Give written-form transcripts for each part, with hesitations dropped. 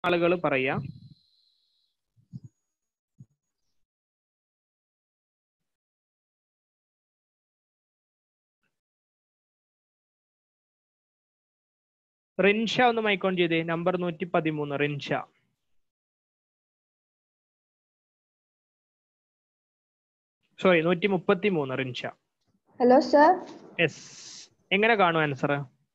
ആളുകൾ പറയാ. റിൻഷ ഒന്ന് മൈക്ക് ഓൺ ചെയ്തേ. Number 113 Rinsha. Sorry 133 Rinsha. Hello sir. Yes. എങ്ങനെ കാണും ആൻസർ?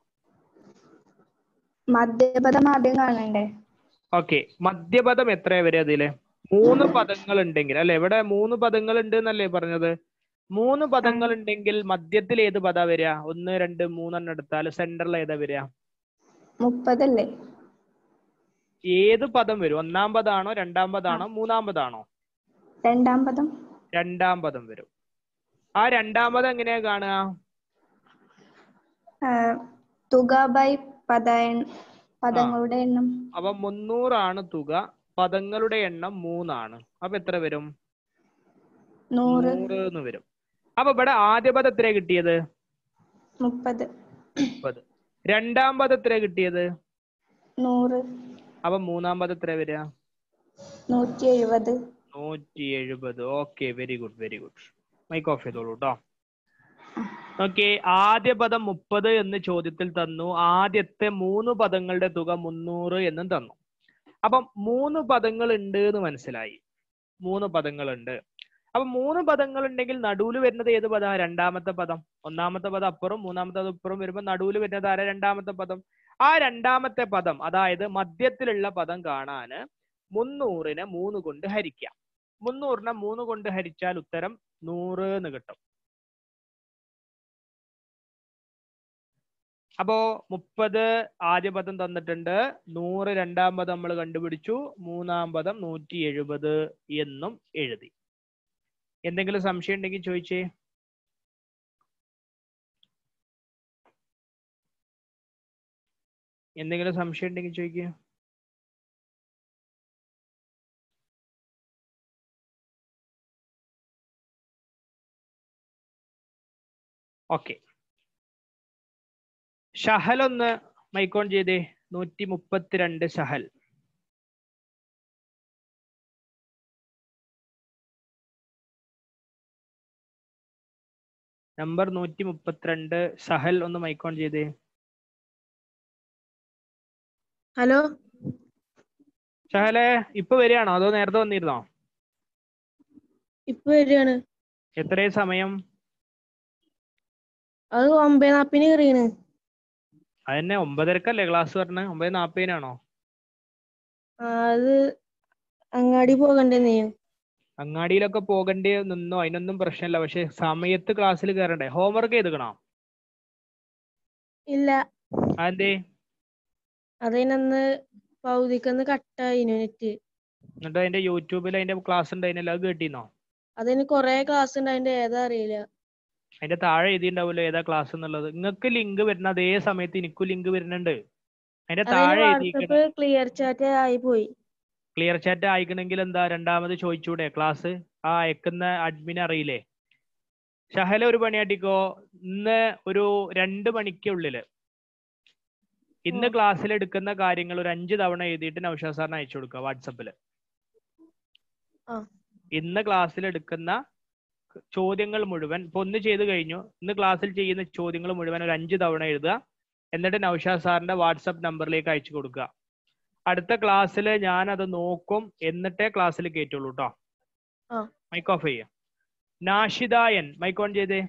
മധ്യപദം ആദ്യം കാണണ്ടേ? ഓക്കെ, മധ്യപദം എത്രയാ വരെ അതില്? 3 പദങ്ങൾ ഉണ്ടെങ്കിൽ അല്ലെ, ഇവിടെ 3 പദങ്ങൾ ഉണ്ട് എന്നല്ലേ പറഞ്ഞത്? 3 പദങ്ങൾ ഉണ്ടെങ്കിൽ മധ്യത്തിൽ ഏത് പദാ വരിക? 1, 2, 3 എടുത്താൽ സെന്ററിൽ ഏതാ വരിക? 30 അല്ലേ? ഏത് പദം വരും? 1-ാം പദാണോ 2-ാം പദാണോ 3-ാം പദാണോ? 2-ാം പദം. 2-ാം പദം വരും. ആ 2-ാം പദം എങ്ങനെയാ കാണുക? തുക ബൈ പദങ്ങളുടെ എണ്ണം. അപ്പൊ 300 ആണ് തുക, പദങ്ങളുടെ എണ്ണം 3 ആണ്. അപ്പൊ എത്ര വരും? 100 എന്ന് വരും. അപ്പൊ ഇവിടെ ആദ്യ പദം എത്രയാ കിട്ടിയത്? 30. 30. 2-ാം പദം എത്രയാ കിട്ടിയത്? 100. അപ്പൊ 3-ാം പദം എത്ര വരിക? 170. 170. Okay, very good very good. Mike off ചെയ്തോളൂ കേട്ടോ. ഓക്കെ, ആദ്യ പദം 30 എന്ന് ചോദ്യത്തിൽ തന്നു. ആദ്യത്തെ 3 പദങ്ങളുടെ തുക 300 എന്നും തന്നു. അപ്പം 3 പദങ്ങൾ ഉണ്ട് എന്ന് മനസ്സിലായി. 3 പദങ്ങൾ ഉണ്ട്. അപ്പൊ 3 പദങ്ങൾ ഉണ്ടെങ്കിൽ നടുവിൽ വരുന്നത് ഏത് പദം? 2-ാമത്തെ പദം. 1-ാമത്തെ പദം അപ്പുറം 3-ാമത്തെ പദം ഇപ്പുറം വരുമ്പോൾ നടുവിൽ വരുന്നത് ആരാ? 2-ാമത്തെ പദം. ആ 2-ാമത്തെ പദം, അതായത് മധ്യത്തിലുള്ള പദം കാണാന് 300-നെ 3 കൊണ്ട് ഹരിക്കാം. 300-നെ 3 കൊണ്ട് ഹരിച്ചാൽ ഉത്തരം 100 എന്ന് കിട്ടും. അപ്പോ 30 ആദ്യ പദം തന്നിട്ടുണ്ട്, 100 2-ാം പദം നമ്മൾ കണ്ടുപിടിച്ചു, 3-ാം പദം 170 എന്നും എഴുതി. എന്തെങ്കിലും സംശയം ഉണ്ടെങ്കിൽ ചോദിച്ചേ. എന്തെങ്കിലും സംശയം ഉണ്ടെങ്കിൽ ചോദിക്കുക. ഓക്കെ, ഷഹൽ ഒന്ന് മൈക്കോൺ ചെയ്തേ. 132 ഷഹൽ. നമ്പർ 132 ഷഹൽ ഒന്ന് മൈക്കോൺ ചെയ്തേ. ഹലോ ഷഹലെ, ഇപ്പൊ വരികയാണോ അതോ നേരത്തെ വന്നിരുന്നോ? ഇപ്പൊ വരികയാണ്. എത്രയും സമയം? അത് 9:40 കയറിയാണ്. അതന്നെ 9:30-ക്കല്ലേ ക്ലാസ് പറഞ്ഞത്? 9:40-നാണോ? അത് അങ്ങാടി പോകണ്ടെന്നേ. അങ്ങാടിയിലൊക്കെ പോകണ്ടേ നിന്നോ, അതിനൊന്നും പ്രശ്നമില്ല. പക്ഷെ സമയത്ത് ക്ലാസ്സിൽ കയറണ്ടേ? ഹോംവർക്ക് ചെയ്തുക്കണോ? ഇല്ല. അതെന്തേ? അതിനന്ന് പൗതിക്കന്ന് കട്ടായിനു നെറ്റ്. എന്നിട്ട് അതിന്റെ യൂട്യൂബിൽ അതിന്റെ ക്ലാസ് ഉണ്ടായിരുന്നല്ലോ, അത് കേട്ടിന്നോ? അതിന് കൊറേ ക്ലാസ് ഉണ്ട്, അതിന്റെ ഏതാ അറിയില്ല. അതിന്റെ താഴെ എഴുതിണ്ടാവല്ലോ ഏതാ ക്ലാസ് എന്നുള്ളത്. നിങ്ങൾക്ക് ലിങ്ക് വരുന്ന അതേ സമയത്ത് എനിക്കും ലിങ്ക് വരുന്നുണ്ട്. അതിന്റെ താഴെ വാട്സപ്പ് ക്ലിയർ ചാറ്റ് ആയി പോയി. ക്ലിയർ ചാറ്റ് അയക്കണമെങ്കിൽ എന്താ, രണ്ടാമത് ചോദിച്ചൂടെ ക്ലാസ്? ആ അയക്കുന്ന അഡ്മിൻ അറിയില്ലേ? ഷഹല ഒരു പണിയാട്ടിക്കോ, ഇന്ന് ഒരു 2 മണിക്കുള്ളില് ഇന്ന് ക്ലാസ്സിൽ എടുക്കുന്ന കാര്യങ്ങൾ ഒരു 5 തവണ എഴുതിയിട്ട് നൗഷാദ് സാറിന് അയച്ചു കൊടുക്കുക വാട്സപ്പില്. ഇന്ന് ക്ലാസ്സിൽ എടുക്കുന്ന ചോദ്യങ്ങൾ മുഴുവൻ ഇപ്പൊ ഒന്ന് ചെയ്ത് കഴിഞ്ഞു. ഇന്ന് ക്ലാസ്സിൽ ചെയ്യുന്ന ചോദ്യങ്ങൾ മുഴുവൻ ഒരു 5 തവണ എഴുതുക. എന്നിട്ട് നൗഷാദ് സാറിന്റെ വാട്സപ്പ് നമ്പറിലേക്ക് അയച്ചു കൊടുക്കുക. അടുത്ത ക്ലാസ്സിൽ ഞാൻ അത് നോക്കും, എന്നിട്ടേ ക്ലാസ്സിൽ കയറ്റുള്ളൂ കേട്ടോ. മൈക്ക് ഓഫ് ചെയ്യാം. നാഷിദായൻ മൈക്ക് ഓൺ ചെയ്തേ.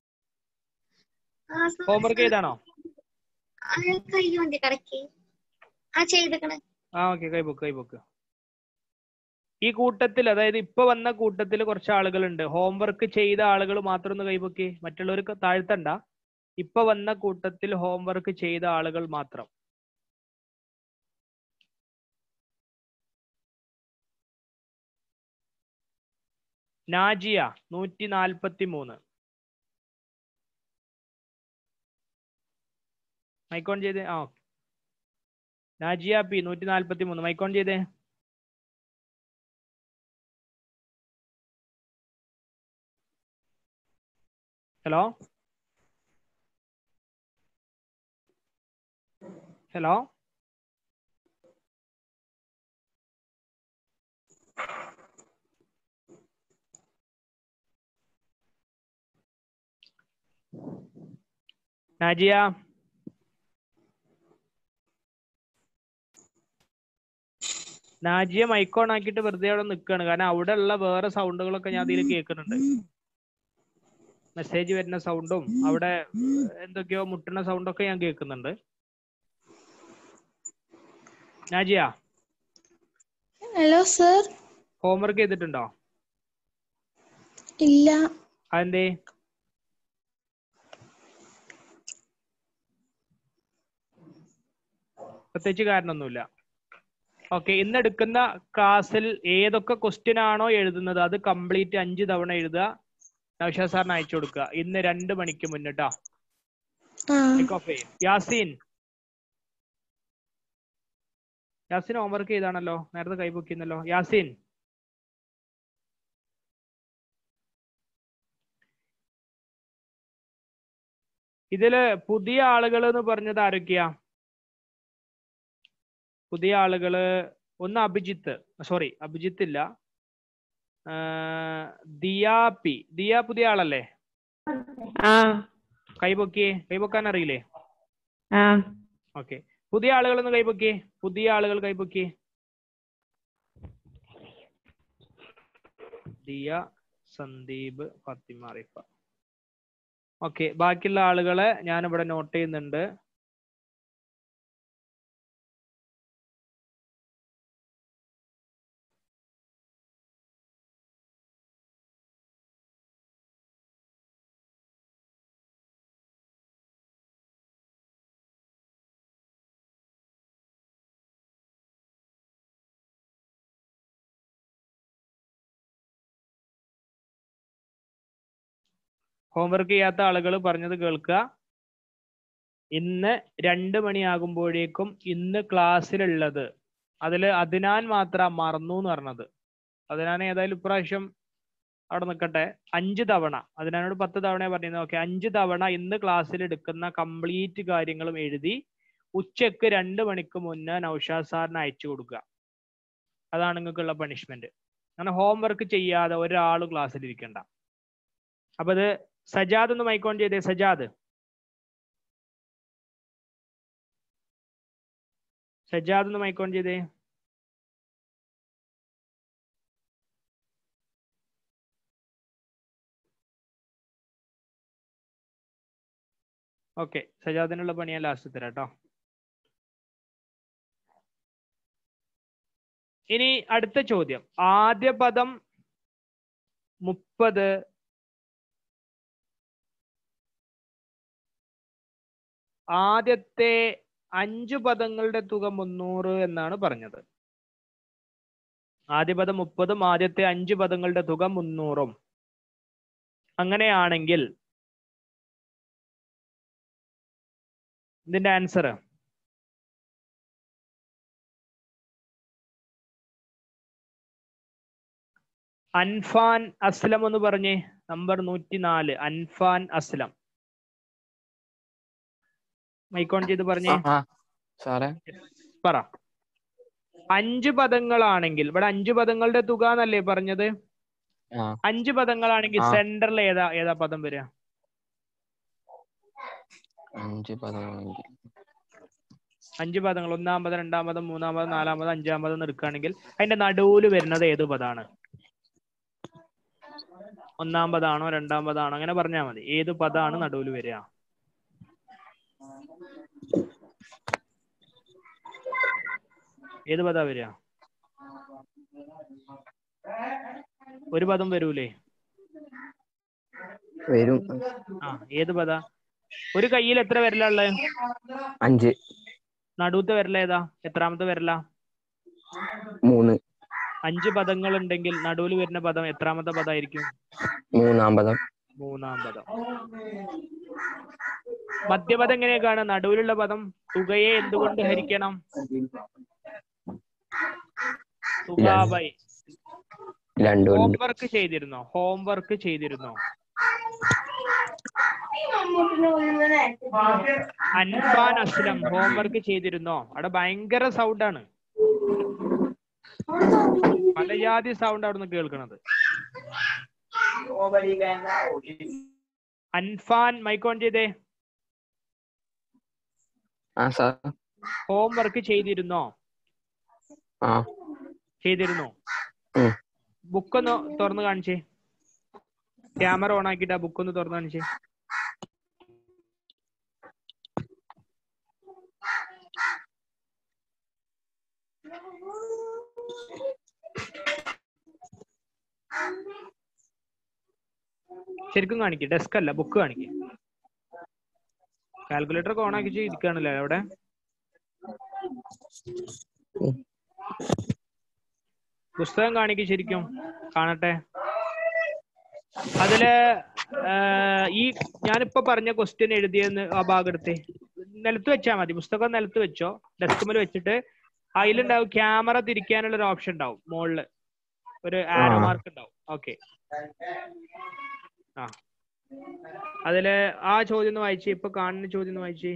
ഹോംവർക്ക് ചെയ്താണോ? ഓക്കെ, കൈബുക്ക്. ഈ കൂട്ടത്തിൽ, അതായത് ഇപ്പൊ വന്ന കൂട്ടത്തിൽ കുറച്ച് ആളുകളുണ്ട്. ഹോംവർക്ക് ചെയ്ത ആളുകൾ മാത്രം ഒന്ന് കൈബുക്കി, മറ്റുള്ളവർക്ക് താഴ്ത്തണ്ട. ഇപ്പൊ വന്ന കൂട്ടത്തിൽ ഹോംവർക്ക് ചെയ്ത ആളുകൾ മാത്രം. നാജിയ 143 മൈക്കോൺ ചെയ്തേ. നാജിയ പി 143 മൈക്കോൺ ചെയ്തേ. Hello Najiya Najiya mike on ആക്കിയിട്ട് വെറുതെ അവിടെ നിൽക്കുകയാണ്. കാരണം അവിടെ ഉള്ള വേറെ സൗണ്ടുകളൊക്കെ ഞാൻ അതിൽ കേൾക്കുന്നുണ്ട്. മെസ്സേജ് വരുന്ന സൗണ്ടും അവിടെ എന്തൊക്കെയോ മുട്ടുന്ന സൗണ്ടൊക്കെ ഞാൻ കേൾക്കുന്നുണ്ട്. Najiya hello sir. ഹോംവർക്ക് ചെയ്തിട്ടുണ്ടോ? ഇല്ല. അതെന്തേ? പ്രത്യേകിച്ച് കാരണമൊന്നുമില്ല. ഓക്കെ, ഇന്ന് എടുക്കുന്ന ക്ലാസ്സിൽ ഏതൊക്കെ ക്വസ്റ്റ്യൻ ആണോ എഴുതുന്നത് അത് കംപ്ലീറ്റ് 5 തവണ എഴുതുക. നൗഷാദ് സാറിന് അയച്ചു കൊടുക്കുക. ഇന്ന് 2 മണിക്ക് മുന്നിട്ടാ. യാസീൻ യാസീൻ ഹോംവർക്ക് ചെയ്താണല്ലോ, നേരത്തെ കൈപൊക്കിന്നല്ലോ. യാസീൻ ഇതില് പുതിയ ആളുകൾ എന്ന് പറഞ്ഞത് ആരൊക്കെയാ? പുതിയ ആളുകള് ഒന്ന് അഭിജിത്ത്, സോറി അഭിജിത്ത് ഇല്ല, ദിയാപി. ദിയ പുതിയ ആളല്ലേ? കൈപൊക്കാൻ അറിയില്ലേ? ഓക്കെ, പുതിയ ആളുകൾ ഒന്ന് കൈപൊക്കി. പുതിയ ആളുകൾ കൈപൊക്കി. ദിയ, സന്ദീപ്, ഫാത്തിമ, റിഫ. ഓക്കെ, ബാക്കിയുള്ള ആളുകളെ ഞാൻ ഇവിടെ നോട്ട് ചെയ്യുന്നുണ്ട്. ഹോംവർക്ക് ചെയ്യാത്ത ആളുകൾ പറഞ്ഞത് കേൾക്കുക. ഇന്ന് 2 മണിയാകുമ്പോഴേക്കും ഇന്ന് ക്ലാസ്സിലുള്ളത് അതിനാൻ മാത്രം മറന്നു എന്ന് പറഞ്ഞത്. അതിനാൻ ഏതായാലും ഇപ്രാവശ്യം അവിടെ നിൽക്കട്ടെ. 5 തവണ, അതിനോട് 10 തവണ പറഞ്ഞിരുന്നത്. ഓക്കെ, 5 തവണ ഇന്ന് ക്ലാസ്സിൽ എടുക്കുന്ന കംപ്ലീറ്റ് കാര്യങ്ങളും എഴുതി ഉച്ചക്ക് 2 മണിക്ക് മുന്നേ നൗഷാദ് സാറിന് അയച്ചു കൊടുക്കുക. അതാണ് നിങ്ങൾക്കുള്ള പണിഷ്മെന്റ്. അങ്ങനെ ഹോംവർക്ക് ചെയ്യാതെ ഒരാൾ ക്ലാസ്സിൽ ഇരിക്കണ്ട. അപ്പൊ ഇത് സജാദ് ഒന്ന് മൈക്ക് ഓൺ ചെയ്തേ. സജാദ് ഒന്ന് മൈക്ക് ഓൺ ചെയ്തേ. ഓക്കെ, സജാദിനുള്ള പണി ഞാൻ ലാസ്റ്റ് തരാം കേട്ടോ. ഇനി അടുത്ത ചോദ്യം. ആദ്യ പദം 30, ആദ്യത്തെ 5 പദങ്ങളുടെ തുക 300 എന്നാണ് പറഞ്ഞത്. ആദ്യ പദം 30ഉം ആദ്യത്തെ 5 പദങ്ങളുടെ തുക 300ഉം. അങ്ങനെയാണെങ്കിൽ ഇതിന്റെ ആൻസർ അൻഫാൻ അസ്ലം എന്ന് പറഞ്ഞേ. നമ്പർ 104 അൻഫാൻ അസ്ലം. മൈക്കോൺ ചെയ്ത് പറഞ്ഞേ. പറ. 5 പദങ്ങളാണെങ്കിൽ ഇവിടെ 5 പദങ്ങളുടെ തുക എന്നല്ലേ പറഞ്ഞത്? 5 പദങ്ങളാണെങ്കിൽ സെന്ററിൽ ഏതാ പദം വരിക? 5 പദങ്ങൾ 1-ാം പദം 2-ാം പദം 3-ാം പദം 4-ാം പദം 5-ാം പദം എടുക്കുകയാണെങ്കിൽ അതിന്റെ നടുവിൽ വരുന്നത് ഏത് പദമാണ്? 1-ാം പദമാണോ 2-ാം പദമാണോ അങ്ങനെ പറഞ്ഞാൽ മതി. ഏത് പദമാണ് നടുവിൽ വരിക? ഏത് പദാ വരിക? ഒരു പദം വരൂലേ? വരും. ഏത് പദ? ഒരു കയ്യിൽ എത്ര വിരലുള്ളത്? 5. നടുവത്തെ വിരല ഏതാ? എത്രാമത്തെ വിരല? 3. 5 പദങ്ങൾ ഉണ്ടെങ്കിൽ നടുവിൽ വരുന്ന പദം എത്രാമത്തെ പദമായിരിക്കും? 3-ാം പദം. 3-ാം പദം. മധ്യപദം എങ്ങനെയൊക്കെയാണ്? നടുവിലുള്ള പദം തുകയെ എന്തുകൊണ്ട് ഹരിക്കണം? തുകാബൈ. ഹോംവർക്ക് ചെയ്തിരുന്നോ? അൻഫാൻ അസ്ലം ഹോംവർക്ക് ചെയ്തിരുന്നോ? അവിടെ ഭയങ്കര സൗണ്ടാണ്, പലജാതി സൗണ്ട് അവിടുന്ന് കേൾക്കണത്. അൻഫാൻ മൈക്ക് ഓൺ ചെയ്തേ. ആ സാർ. ഹോംവർക്ക് ചെയ്തിരുന്നോ? ആ. ചെയ്തിരുന്നോ? ഉം. ബുക്കൊന്ന് തുറന്ന് കാണിച്ചേ. ക്യാമറ ഓൺ ആക്കിയിട്ട് ആ ബുക്കൊന്ന് തുറന്ന് കാണിച്ചേ. ശരിക്കും കാണിക്കും. ഡെസ്ക് അല്ല, ബുക്ക് കാണിക്കും. കാൽക്കുലേറ്റർ ഒക്കെ ഓൺ ആക്കി ഇരിക്കുകയാണല്ലേ അവിടെ. പുസ്തകം കാണിക്കും, ശരിക്കും കാണട്ടെ. അതില് ഈ ഞാനിപ്പോ പറഞ്ഞ ക്വസ്റ്റ്യൻ എഴുതിയെന്ന് ആ ഭാഗം എടുത്തേ. നിലത്ത് വെച്ചാൽ മതി, പുസ്തകം നിലത്ത് വെച്ചോ. ഡെസ്കുമേൽ വെച്ചിട്ട് അതിലുണ്ടാവും ക്യാമറ തിരിക്കാനുള്ള ഒരു ഓപ്ഷൻ ഉണ്ടാവും. മുകളില് ഒരു ആരോ മാർക്ക് ഉണ്ടാവും. ഓക്കെ. ആ, അതില് ആ ചോദ്യം ഒന്ന് വായിച്ചേ. ഇപ്പൊ കാണുന്ന ചോദ്യം ഒന്ന് വായിച്ചേ.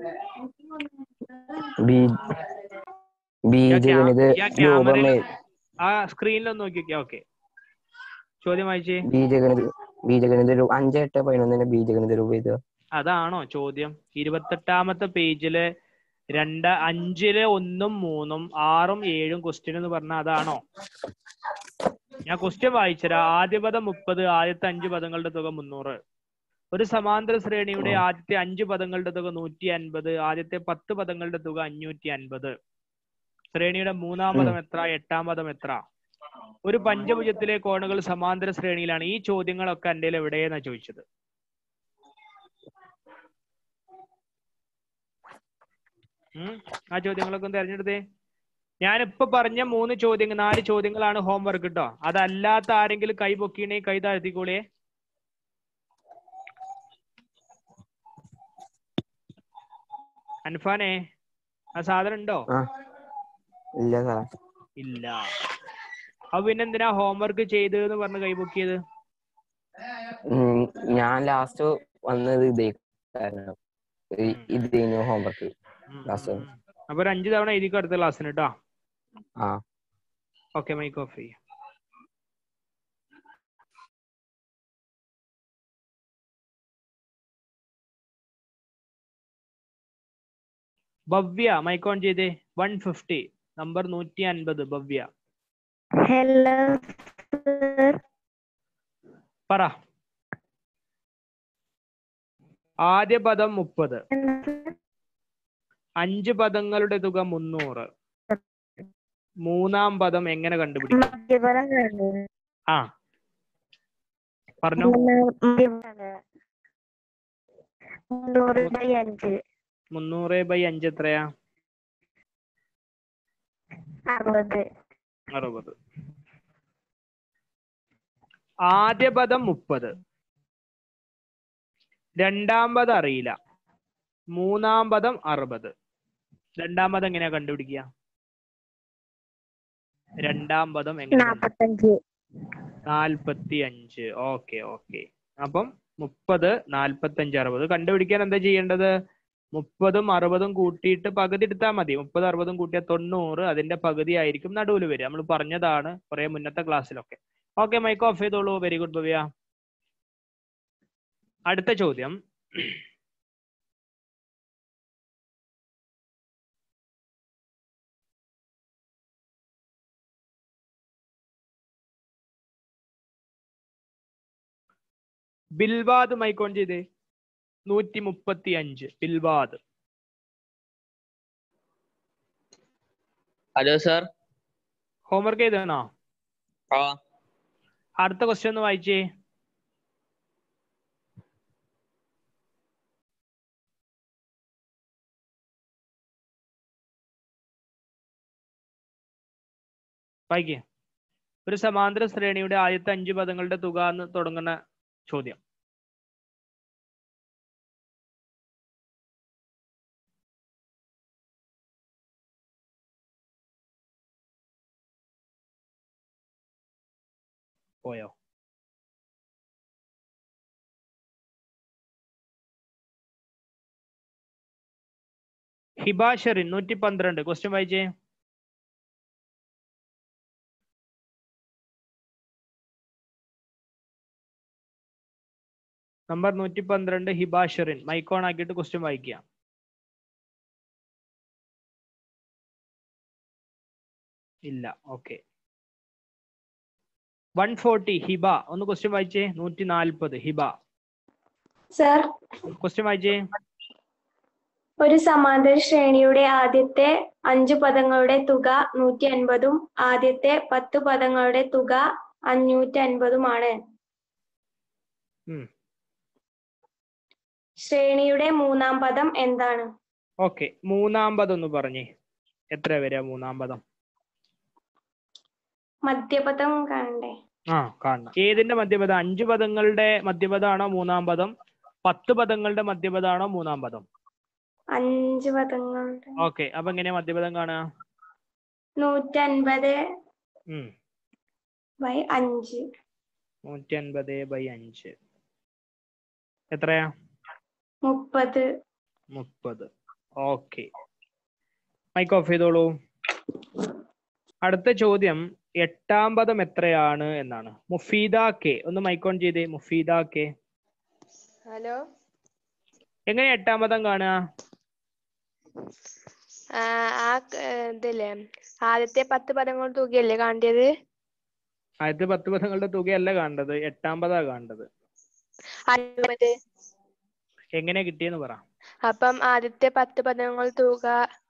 ബീജഗണിത രൂപമേ. ആ സ്ക്രീനിലൊന്ന് നോക്കിക്കേ. ഓക്കെ, ചോദ്യം വായിച്ചേ. ബീജഗണിത 5, 8, 11 ബീജഗണിത രൂപം ഇത്. അതാണോ ചോദ്യം? 28ാമത്തെ പേജില് 2, 5-ല് 1-ഉം 3-ഉം 6-ഉം 7-ഉം ക്വസ്റ്റ്യൻ എന്ന് പറഞ്ഞാൽ അതാണോ? ഞാൻ ക്വസ്റ്റ്യൻ വായിച്ചരാ. ആദ്യ പദം 30, ആദ്യത്തെ 5 പദങ്ങളുടെ തുക 300. ഒരു സമാന്തര ശ്രേണിയുടെ ആദ്യത്തെ 5 പദങ്ങളുടെ തുക 150, ആദ്യത്തെ 10 പദങ്ങളുടെ തുക 550. ശ്രേണിയുടെ 3-ാം പദം എത്ര? 8-ാം പദം എത്ര? ഒരു പഞ്ചഭുജത്തിലെ കോണുകൾ സമാന്തര ശ്രേണിയിലാണ്. ഈ ചോദ്യങ്ങളൊക്കെ എൻ്റെ എവിടെയെന്നാ ചോദിച്ചത്. ആ ചോദ്യങ്ങളൊക്കെ ഒന്ന് തെരഞ്ഞെടുത്തേ. ഞാനിപ്പോ പറഞ്ഞ 4 ചോദ്യങ്ങളാണ് ഹോംവർക്ക് കേട്ടോ. അതല്ലാത്ത ആരെങ്കിലും കൈ പൊക്കിണേ കൈ താഴ്ത്തിക്കോളിയേ. അൻഫാനെ, ആ സാധനം ഉണ്ടോ? ഇല്ല സാർ. ഇല്ല. അപ്പൊ പിന്നെന്തിനാ ഹോംവർക്ക് ചെയ്തെന്ന് പറഞ്ഞ് കൈ പൊക്കിയത്? ഞാൻ ലാസ്റ്റ് വന്നത് ഇതേനു ഹോംവർക്ക്. അപ്പൊ ഒരു 5 തവണ എഴുതിക്കോ അടുത്ത ക്ലാസ്സിന് കേട്ടോ. ഓക്കെ, മൈക്ക് ഓഫ് ചെയ്യും. ഭവ്യ മൈക്ക് ഓൺ ചെയ്തേ. 150 നമ്പർ 150 ഭവ്യ. ഹലോ പറ. ആദ്യ പദം 30, 5 പദങ്ങളുടെ തുക 300. 3-ാം പദം എങ്ങനെ കണ്ടുപിടിക്കും? ആ, പറഞ്ഞോ. 300/5 എത്രയാ? 60. ആദ്യ പദം 30, 2-ാം പദം അറിയില്ല, 3-ാം പദം 60. 2-ാം പദം എങ്ങനെയാ കണ്ടുപിടിക്കുക? 2-ാം പദം എങ്ങനെ? 45. ഓക്കെ. അപ്പം 30, 45, 60 കണ്ടുപിടിക്കാൻ എന്താ ചെയ്യേണ്ടത്? 30-ഉം 60-ഉം കൂട്ടിയിട്ട് പകുതി എടുത്താൽ മതി. 30, 60-ഉം കൂട്ടിയാൽ 90. അതിന്റെ പകുതി ആയിരിക്കും നടുവിൽ വരിക. നമ്മൾ പറഞ്ഞതാണ് കുറെ മുന്നത്തെ ക്ലാസ്സിലൊക്കെ. ഓക്കെ, മൈക്ക് ഓഫ് ചെയ്തോളൂ. Very good Bhavya. അടുത്ത ചോദ്യം. ബിൽവാദ് മൈക്ക് ഓൺ ചെയ്തേ. 135 ബിൽവാദ്. Hello sir. ഹോംവർക്ക് ചെയ്തതാണോ? അടുത്ത ക്വസ്റ്റ്യൻ ഒന്ന് വായിച്ചേ. വായിക്കേ. ഒരു സമാന്തര ശ്രേണിയുടെ ആദ്യത്തെ 5 പദങ്ങളുടെ തുക എന്ന് തുടങ്ങുന്ന ചോദ്യം. പോയോ? ഹിബാഷറിൻ 112 ക്വസ്റ്റ്യൻ വായിച്ചേ. നമ്പർ 112 ഹിബാഷറിൻ. മൈക്ക് ഓൺ ആക്കിയിട്ട് ക്വസ്റ്റ്യൻ വായിക്കുക. ഇല്ല. ഓക്കെ. 140 ഹിബ. ഒന്ന് ക്വസ്റ്റ്യൻ വായിച്ചേ. 140 ഹിബ. സർ, ക്വസ്റ്റ്യൻ വായിച്ചേ. ഒരു സമാന്തര ശ്രേണിയുടെ ആദ്യത്തെ 5 പദങ്ങളുടെ തുക 150ഉം ആദ്യത്തെ 10 പദങ്ങളുടെ തുക 550ഉമാണ്. ശ്രേണിയുടെ മൂന്നാം പദം എന്താണ്? ഓക്കെ, മൂന്നാം പദം ഒന്ന് പറഞ്ഞേ. എത്ര വരിക മൂന്നാം പദം? മധ്യപദം കാണണ്ടേ? കാണണം. ഏതിന്റെ മധ്യപദം? 5 പദങ്ങളുടെ മധ്യപദമാണോ മൂന്നാം പദം? 10 പദങ്ങളുടെ മധ്യപദമാണോ മൂന്നാം പദം? 5 പദങ്ങളുടെ. ഓക്കെ, അപ്പൊ എങ്ങനെയാ മധ്യപദം കാണുക? 150/5. 150/5 എത്രയാ? 30. ഓക്കെ, മൈക്ക് ഓഫ് ചെയ്തോളൂ. അടുത്ത ചോദ്യം 8ാം പദം എത്രയാണ് എന്നാണ്. മുഫീദ കെ, ഒന്ന് മൈക്ക് ഓൺ ചെയ്തേ. മുഫീദ കെ. ഹലോ, എങ്ങനെ 8ാം പദം കാണുക? ഇതില്ലേ ആദ്യത്തെ 10 പദങ്ങൾ തുകയല്ലേ കാണേണ്ടത്? ആദ്യത്തെ 10 പദങ്ങളുടെ തുകയല്ല കാണേണ്ടത്, 8ാം പദാ കാണേണ്ടത്. 50. എങ്ങനെ കിട്ടിയെന്ന് പറ. അപ്പം ആദ്യത്തെ 10 പദങ്ങൾ തുക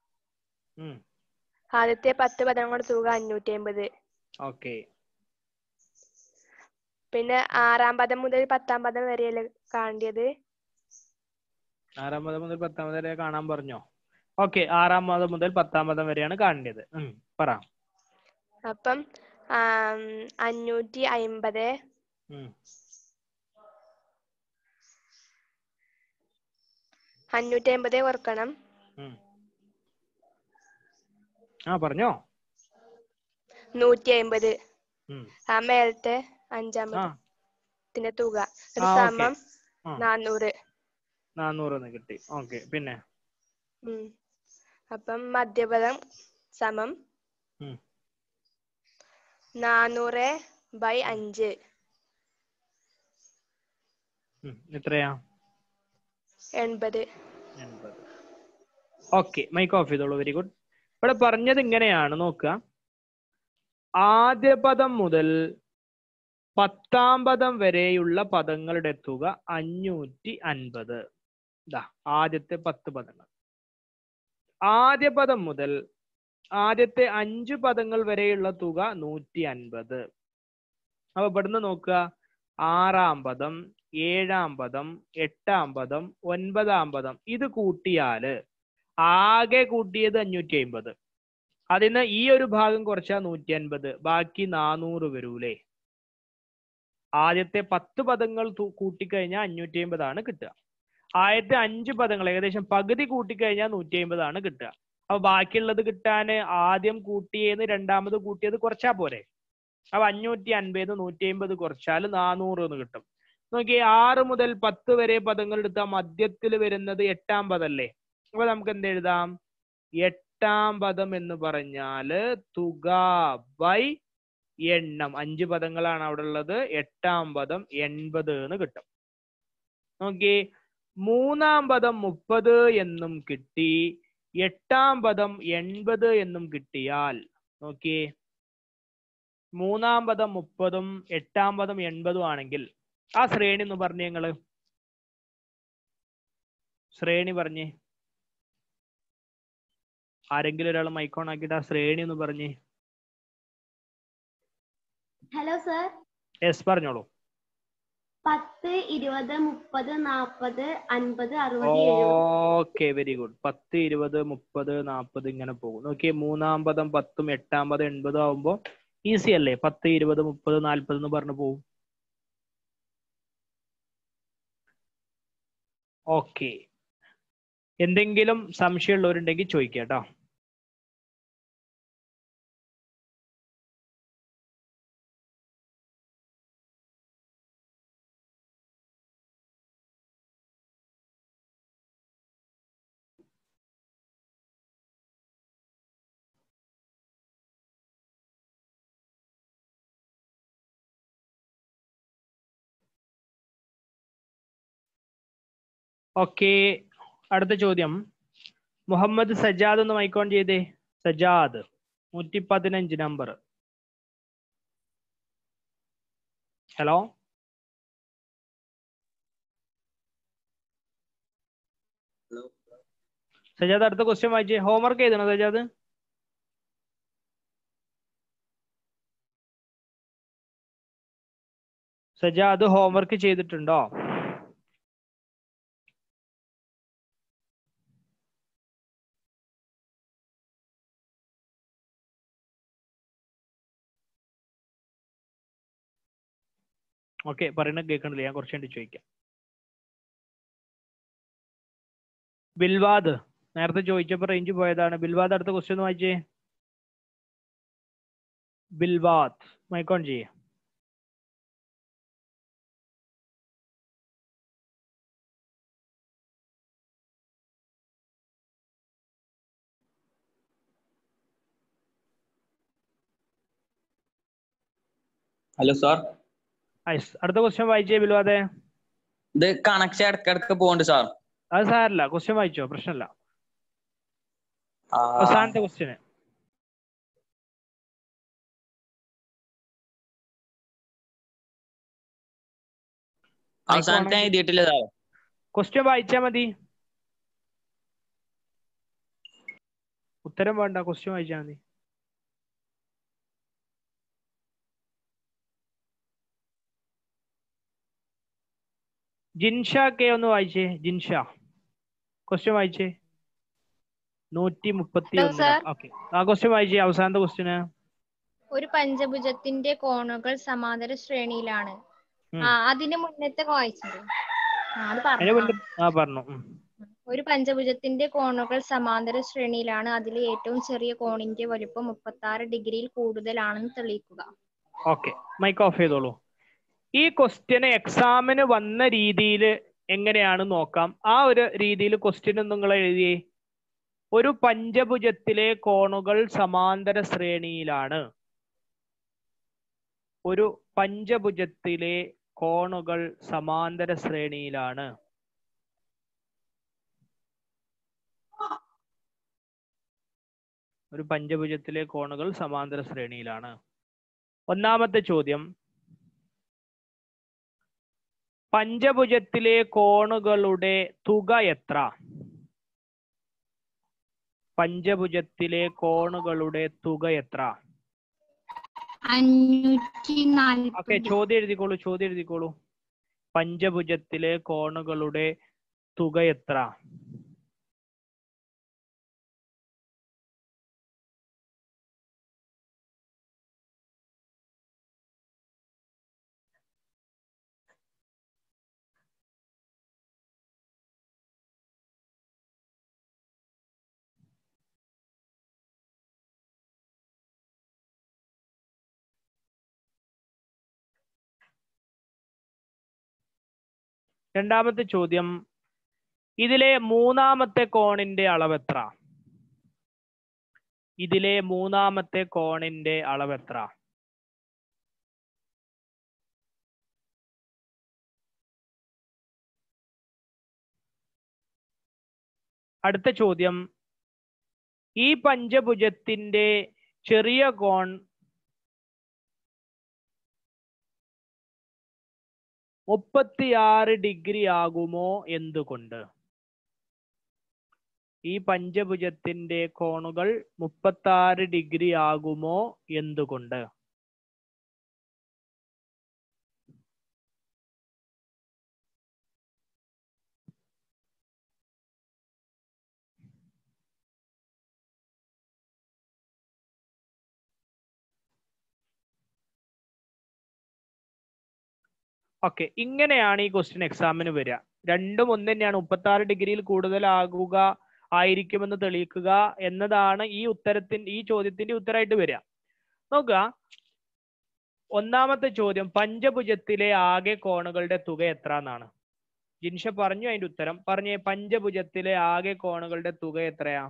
550. ഓക്കെ. പിന്നെ 6ാം പദം മുതൽ 10ാം പദം വരെയല്ലേ കാണേണ്ടത്? 6ാം പദം മുതൽ 10ാം പദം വരെ കാണാൻ പറഞ്ഞോ? ഓക്കെ, 6ാം പദം മുതൽ 10ാം പദം വരെയാണ് കാണേണ്ടത്. പറ. അപ്പം 550 550 കുറക്കണം. പറഞ്ഞോ. 150. ആ മേലത്തെ 5ാം പദത്തിന്റെ തുക സമം 400. 400 കിട്ടി. ഓക്കെ, പിന്നെ അപ്പം മധ്യപദം സമം 400/5. എത്രയാ? 80. ഓക്കെ, മൈക്ക് ഓഫ് ചെയ്തോളൂ. Very good. ഇവിടെ പറഞ്ഞത് ഇങ്ങനെയാണ്, നോക്കുക. ആദ്യ പദം മുതൽ 10ാം പദം വരെയുള്ള പദങ്ങളുടെ തുക 550. ആദ്യത്തെ 10 പദങ്ങൾ. ആദ്യ പദം മുതൽ ആദ്യത്തെ 5 പദങ്ങൾ വരെയുള്ള തുക 150. അപ്പൊ ഇവിടുന്ന് നോക്കുക. 6ാം പദം, 7ാം പദം, 8ാം പദം, 9ാം പദം ഇത് കൂട്ടിയാല് ആകെ കൂട്ടിയത് 550. അതിന് ഈ ഒരു ഭാഗം കുറച്ചാൽ 150, ബാക്കി 400 വരൂലേ. ആദ്യത്തെ 10 പദങ്ങൾ കൂട്ടിക്കഴിഞ്ഞാൽ 550 കിട്ടുക. ആദ്യത്തെ 5 പദങ്ങൾ ഏകദേശം പകുതി കൂട്ടിക്കഴിഞ്ഞാൽ 150 കിട്ടുക. അപ്പൊ ബാക്കിയുള്ളത് കിട്ടാന് ആദ്യം കൂട്ടിയെന്ന് രണ്ടാമത് കൂട്ടിയത് കുറച്ചാ പോരെ. അപ്പൊ 550 150 കുറച്ചാൽ 400 കിട്ടും. നോക്കി, 6 മുതൽ 10 വരെ പദങ്ങൾ എടുത്താൽ മധ്യത്തിൽ വരുന്നത് 8ാം പദല്ലേ. അപ്പൊ നമുക്ക് എന്ത് എഴുതാം? 8ാം പദം എന്ന് പറഞ്ഞാല് തുക ബൈ എണ്ണം. 5 പദങ്ങളാണ് അവിടെ ഉള്ളത്. 8ാം പദം 80 എന്ന് കിട്ടും. നോക്കി, 3ാം പദം 30 എന്നും കിട്ടി, 8ാം പദം 80 എന്നും കിട്ടിയാൽ നോക്കി, 3ാം പദം 30ഉം 8ാം പദം 80ഉം ആണെങ്കിൽ ആ ശ്രേണി ഒന്ന് പറഞ്ഞേ. നിങ്ങള് ശ്രേണി പറഞ്ഞേ. ആരെങ്കിലും ഒരാൾ മൈക്കോൺ ആക്കിയിട്ട് ആ ശ്രേണി ഒന്ന് പറഞ്ഞേ. Hello sir. യെസ്, പറഞ്ഞോളൂ. 10, 20, 30, 40, 50, 60, 70. Okay, very good. 10, 20, 30, 40 ഇങ്ങനെ പോകും. നോക്കിയേ, 3ാം പദം 10ഉം 8ാം പദം 80 ആവുമ്പോ ഈസി അല്ലേ? 10, 20, 30, 40 എന്ന് പറഞ്ഞു പോകും. ഓക്കെ, എന്തെങ്കിലും സംശയമുള്ളവരുണ്ടെങ്കിൽ ചോദിക്കാം കേട്ടോ. ഓക്കെ, അടുത്ത ചോദ്യം. മുഹമ്മദ് സജാദ് ഒന്ന് മൈക്കോൺ ചെയ്തേ. സജാദ്, 115 നമ്പർ. ഹലോ സജാദ്, അടുത്ത ക്വസ്റ്റ്യൻ വായിച്ചേ. ഹോംവർക്ക് ചെയ്തണോ സജാദ്? സജാദ് ഹോംവർക്ക് ചെയ്തിട്ടുണ്ടോ? ഓക്കെ, പറയുന്ന കേൾക്കണില്ല, ഞാൻ കുറച്ച് വേണ്ടി ചോദിക്കാം. ബിൽവാദ് നേരത്തെ ചോദിച്ചപ്പോ റേഞ്ച് പോയതാണ്. ബിൽവാദ് അടുത്ത ക്വസ്റ്റ്യൻ വായിച്ചേ. ബിൽവാദ് മൈക്കോൺ ചെയ്യേ. ഹലോ സാർ, അടുത്ത ക്വസ്റ്റ്യൻ വായിച്ചേ ബിൽവാദേ. ഇത് കണക്ഷൻ ഇടക്കിടക്ക് പോകുന്നുണ്ട് സാർ. അത് സാരല്ല, ക്വസ്റ്റ്യൻ വായിച്ചോ, പ്രശ്നമില്ല. അവസാനത്തെ ക്വസ്റ്റ്യന്. അവസാനത്തെ എഴുതിയിട്ടില്ല സാർ. ക്വസ്റ്റ്യൻ വായിച്ചാ മതി, ഉത്തരം വേണ്ട, ക്വസ്റ്റ്യൻ വായിച്ചാ മതി. ജിൻഷ കെ ഒന്ന് വായിച്ചേ. ജിൻഷ ക്വസ്റ്റ്യൻ വായിച്ചേ. 131. ഓക്കെ, ആ ക്വസ്റ്റ്യൻ വായിച്ചേ, അവസാനത്തെ ക്വസ്റ്റ്യന്. ഒരു പഞ്ചഭുജത്തിന്റെ കോണുകൾ സമാന്തര ശ്രേണിയിലാണ്. അതിന് മുന്നത്തെ വായിച്ചത് പറഞ്ഞു. ഒരു പഞ്ചഭുജത്തിന്റെ കോണുകൾ സമാന്തര ശ്രേണിയിലാണ്. അതിലെ ഏറ്റവും ചെറിയ കോണിന്റെ വലുപ്പം 36 ഡിഗ്രിയിൽ കൂടുതലാണെന്ന് തെളിയിക്കുക. ഓക്കെ, മൈക്ക് ഓഫ് ചെയ്തോളൂ. ഈ ക്വസ്റ്റ്യന് എക്സാമിന് വന്ന രീതിയിൽ എങ്ങനെയാണ് നോക്കാം. ആ ഒരു രീതിയിൽ ക്വസ്റ്റ്യൻ നിങ്ങൾ എഴുതിയേ. ഒരു പഞ്ചഭുജത്തിലെ കോണുകൾ സമാന്തര ശ്രേണിയിലാണ്. ഒരു പഞ്ചഭുജത്തിലെ കോണുകൾ സമാന്തര ശ്രേണിയിലാണ്. ഒരു പഞ്ചഭുജത്തിലെ കോണുകൾ സമാന്തര ശ്രേണിയിലാണ്. ഒന്നാമത്തെ ചോദ്യം, പഞ്ചഭുജത്തിലെ കോണുകളുടെ തുക എത്ര? പഞ്ചഭുജത്തിലെ കോണുകളുടെ തുക എത്ര? 540. ഓക്കെ, ചോദ്യം എഴുതിക്കോളൂ. പഞ്ചഭുജത്തിലെ കോണുകളുടെ തുക എത്ര? രണ്ടാമത്തെ ചോദ്യം, ഇതിലെ മൂന്നാമത്തെ കോണിന്റെ അളവ് എത്ര? ഇതിലെ മൂന്നാമത്തെ കോണിന്റെ അളവ് എത്ര? അടുത്ത ചോദ്യം, ഈ പഞ്ചഭുജത്തിന്റെ ചെറിയ കോൺ 36 ഡിഗ്രി ആകുമോ എന്തുകൊണ്ട്? ഈ പഞ്ചഭുജത്തിന്റെ കോണുകൾ 36 ഡിഗ്രി ആകുമോ എന്തുകൊണ്ട്? ഓക്കെ, ഇങ്ങനെയാണ് ഈ ക്വസ്റ്റ്യൻ എക്സാമിന് വരിക. രണ്ടും ഒന്ന് തന്നെയാണ്. 36 ഡിഗ്രിയിൽ കൂടുതലാകുക ആയിരിക്കുമെന്ന് തെളിയിക്കുക എന്നതാണ് ഈ ചോദ്യത്തിന്റെ ഉത്തരമായിട്ട് വരിക. നോക്കുക, ഒന്നാമത്തെ ചോദ്യം, പഞ്ചഭുജത്തിലെ ആകെ കോണുകളുടെ തുക എത്ര എന്നാണ്. ജിൻഷ പറഞ്ഞു അതിന്റെ ഉത്തരം. പറഞ്ഞേ, പഞ്ചഭുജത്തിലെ ആകെ കോണുകളുടെ തുക എത്രയാ?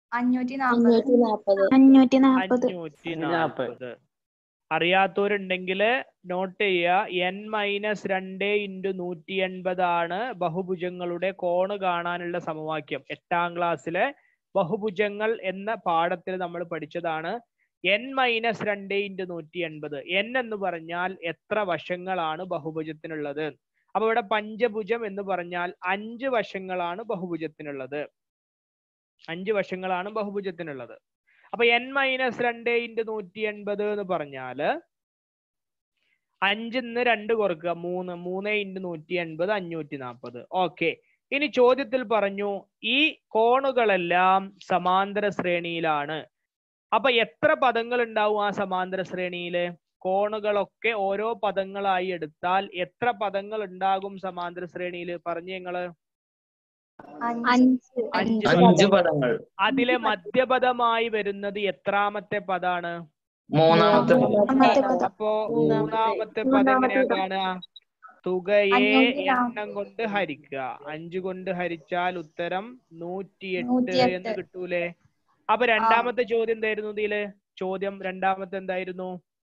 540. അറിയാത്തവരുണ്ടെങ്കിൽ നോട്ട് ചെയ്യുക. n-2 × 180 ആണ് ബഹുഭുജങ്ങളുടെ കോണ് കാണാനുള്ള സമവാക്യം. 8ാം ക്ലാസ്സിലെ ബഹുഭുജങ്ങൾ എന്ന പാഠത്തിൽ നമ്മൾ പഠിച്ചതാണ്. n minus 2 into 180. n എന്ന് പറഞ്ഞാൽ എത്ര വശങ്ങളാണ് ബഹുഭുജത്തിനുള്ളത്? അപ്പൊ ഇവിടെ പഞ്ചഭുജം എന്ന് പറഞ്ഞാൽ 5 വശങ്ങളാണ് ബഹുഭുജത്തിനുള്ളത്. 5 വശങ്ങളാണ് ബഹുഭുജത്തിനുള്ളത്. അപ്പൊ n മൈനസ് 2 ഇൻറ്റു 180 എന്ന് പറഞ്ഞാല് 5 2 കുറക്കുക 3. 3 ഇൻറ്റു 180 540. ഓക്കെ. ഇനി ചോദ്യത്തിൽ പറഞ്ഞു ഈ കോണുകളെല്ലാം സമാന്തര ശ്രേണിയിലാണ്. അപ്പൊ എത്ര പദങ്ങൾ ഉണ്ടാവും ആ സമാന്തര ശ്രേണിയില്? കോണുകളൊക്കെ ഓരോ പദങ്ങളായി എടുത്താൽ എത്ര പദങ്ങൾ ഉണ്ടാകും സമാന്തര ശ്രേണിയില്? പറഞ്ഞു ഞങ്ങള് 5 പദങ്ങൾ. അതിലെ മധ്യപദമായി വരുന്നത് എത്രാമത്തെ പദാണ്? മൂന്നാമത്തെ അപ്പോ മൂന്നാമത്തെ പദം എങ്ങനെയാ കാണുക? തുകയെ എണ്ണം കൊണ്ട് ഹരിക്കുക. 5 കൊണ്ട് ഹരിച്ചാൽ ഉത്തരം 108 എന്ന് കിട്ടൂലേ? അപ്പൊ രണ്ടാമത്തെ ചോദ്യം എന്തായിരുന്നു ഇതില്? ചോദ്യം രണ്ടാമത്തെ എന്തായിരുന്നു?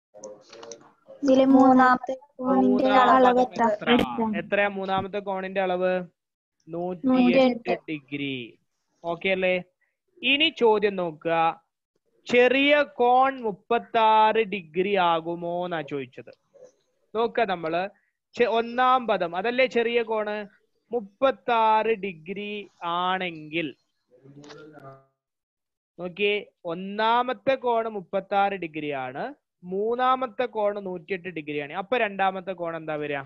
എത്രയാ മൂന്നാമത്തെ കോണിന്റെ അളവ്? 108 ഡിഗ്രി. ഓക്കെ അല്ലേ? ഇനി ചോദ്യം നോക്കുക, ചെറിയ കോൺ 36 ഡിഗ്രി ആകുമോ എന്നാ ചോദിച്ചത്. നോക്ക നമ്മള് ഒന്നാം പദം അതല്ലേ ചെറിയ കോണ് 36 ഡിഗ്രി ആണെങ്കിൽ നോക്കിയേ, ഒന്നാമത്തെ കോണ് 36 ഡിഗ്രി ആണ്, മൂന്നാമത്തെ കോണ് 108 ഡിഗ്രി ആണ്. അപ്പൊ രണ്ടാമത്തെ കോൺ എന്താ വരിക?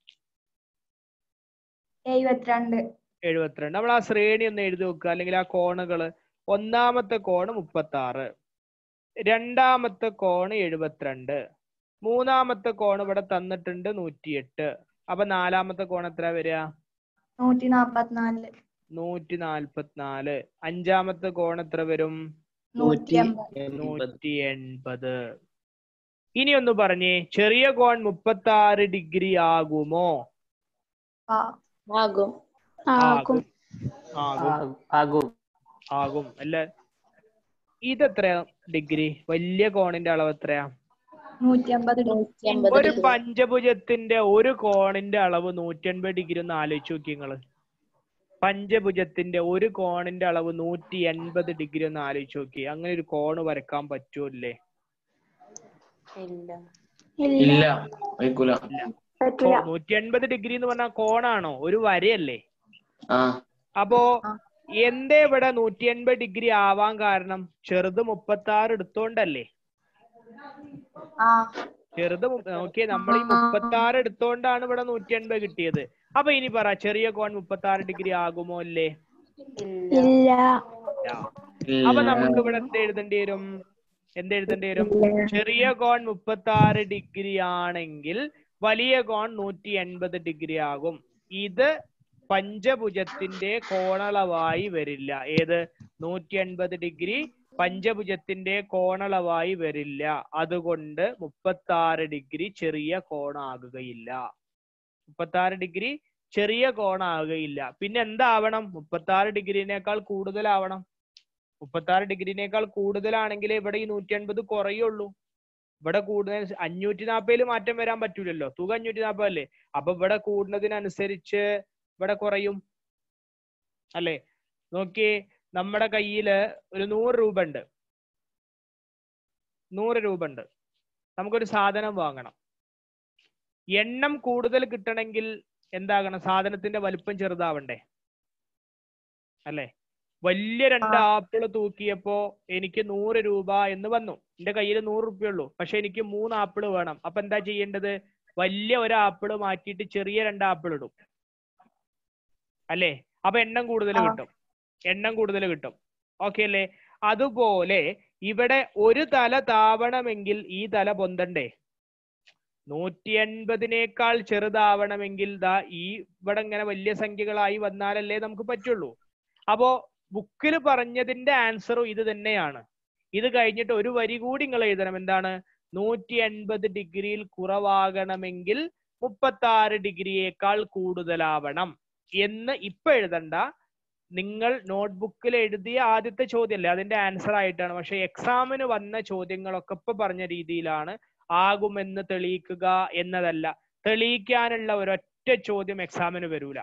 72. നമ്മൾ ആ ശ്രേണി ഒന്ന് എഴുതി വെക്കുക, അല്ലെങ്കിൽ ആ കോണുകള്. ഒന്നാമത്തെ കോണ് 36, രണ്ടാമത്തെ കോണ് 72, മൂന്നാമത്തെ കോൺ ഇവിടെ തന്നിട്ടുണ്ട് 108. അപ്പൊ നാലാമത്തെ കോൺ എത്ര വരിക? 144. അഞ്ചാമത്തെ കോൺ എത്ര വരും? 180. ഇനി ഒന്ന് പറഞ്ഞേ, ചെറിയ കോൺ 36 ഡിഗ്രി ആകുമോ? ആകും. ആകും അല്ലെ? ഇതെത്രയാ ഡിഗ്രി? വലിയ കോണിന്റെ അളവ് എത്രയാ? 180. ഒരു പഞ്ചഭുജത്തിന്റെ ഒരു കോണിന്റെ അളവ് 180 ഡിഗ്രി. ഒന്ന് ആലോചിച്ച് നോക്കി നിങ്ങള്. പഞ്ചഭുജത്തിന്റെ ഒരു കോണിന്റെ അളവ് 180 ഡിഗ്രി. ഒന്ന് ആലോചിച്ച് നോക്കി. അങ്ങനെ ഒരു കോണ് വരക്കാൻ പറ്റൂല്ലേ? ഇല്ല. 180 ഡിഗ്രി എന്ന് പറഞ്ഞാൽ കോണാണോ? ഒരു വരയല്ലേ? അപ്പോ എന്തേ ഇവിടെ 180 ഡിഗ്രി ആവാൻ കാരണം? ചെറുത് 36 എടുത്തോണ്ടല്ലേ? ചെറുത് നോക്കിയേ, നമ്മൾ ഈ 36 എടുത്തോണ്ടാണ് ഇവിടെ 180 കിട്ടിയത്. അപ്പൊ ഇനി പറ, ചെറിയ കോൺ 36 ഡിഗ്രി ആകുമോ അല്ലേ? അപ്പൊ നമുക്ക് ഇവിടെ എന്തെഴുതേണ്ടി വരും? ചെറിയ കോൺ 36 ഡിഗ്രി ആണെങ്കിൽ വലിയ കോൺ 180 ഡിഗ്രി ആകും. ഇത് പഞ്ചഭുജത്തിന്റെ കോണളവായി വരില്ല. ഏത്? 180 ഡിഗ്രി പഞ്ചഭുജത്തിന്റെ കോണളവായി വരില്ല. അതുകൊണ്ട് 36 ഡിഗ്രി ചെറിയ കോണാകുകയില്ല. 36 ഡിഗ്രി ചെറിയ കോണാകുകയില്ല. പിന്നെ എന്താവണം? 36 ഡിഗ്രിനേക്കാൾ കൂടുതലാവണം. 36 ഡിഗ്രിനേക്കാൾ കൂടുതലാണെങ്കിൽ ഇവിടെ ഈ 180 കുറയുള്ളൂ. ഇവിടെ കൂടുതൽ 540 മാറ്റം വരാൻ പറ്റൂലല്ലോ. തുക 540 അല്ലേ? അപ്പൊ ഇവിടെ കൂടുന്നതിനനുസരിച്ച് ഇവിടെ കുറയും അല്ലേ? നോക്കിയേ, നമ്മുടെ കയ്യില് ഒരു 100 രൂപ ഉണ്ട്. 100 രൂപ ഉണ്ട്. നമുക്കൊരു സാധനം വാങ്ങണം. എണ്ണം കൂടുതൽ കിട്ടണമെങ്കിൽ എന്താകണം? സാധനത്തിന്റെ വലുപ്പം ചെറുതാവണ്ടേ അല്ലേ? വലിയ 2 ആപ്പിള് തൂക്കിയപ്പോ എനിക്ക് 100 രൂപ എന്ന് വന്നു. എന്റെ കയ്യിൽ 100 രൂപയേ ഉള്ളൂ. പക്ഷെ എനിക്ക് 3 ആപ്പിള് വേണം. അപ്പൊ എന്താ ചെയ്യേണ്ടത്? വലിയ ഒരു ആപ്പിള് മാറ്റിയിട്ട് ചെറിയ 2 ആപ്പിൾ ഇടും അല്ലേ? അപ്പൊ എണ്ണം കൂടുതൽ കിട്ടും. ഓക്കെ അല്ലേ? അതുപോലെ ഇവിടെ ഒരു തല താവണമെങ്കിൽ ഈ തല പൊന്തണ്ടേ? 180നേക്കാൾ ചെറുതാവണമെങ്കിൽ ഈ ഇവിടെ ഇങ്ങനെ വലിയ സംഖ്യകളായി വന്നാലല്ലേ നമുക്ക് പറ്റുള്ളൂ. അപ്പോ ബുക്കിൽ പറഞ്ഞതിന്റെ ആൻസറും ഇത് തന്നെയാണ്. ഇത് കഴിഞ്ഞിട്ട് ഒരു വരി കൂടി നിങ്ങൾ എഴുതണം. എന്താണ്? 180 ഡിഗ്രിയിൽ കുറവാകണമെങ്കിൽ 36 ഡിഗ്രിയേക്കാൾ കൂടുതലാവണം എന്ന് ഇപ്പൊ എഴുതണ്ട. നിങ്ങൾ നോട്ട്ബുക്കിൽ എഴുതിയ ആദ്യത്തെ ചോദ്യമല്ലേ, അതിന്റെ ആൻസർ ആയിട്ടാണ്. പക്ഷെ എക്സാമിന് വന്ന ചോദ്യങ്ങളൊക്കെ ഇപ്പൊ പറഞ്ഞ രീതിയിലാണ്. ആകുമെന്ന് തെളിയിക്കുക എന്നതല്ല. തെളിയിക്കാനുള്ള ഒരൊറ്റ ചോദ്യം എക്സാമിന് വരൂല.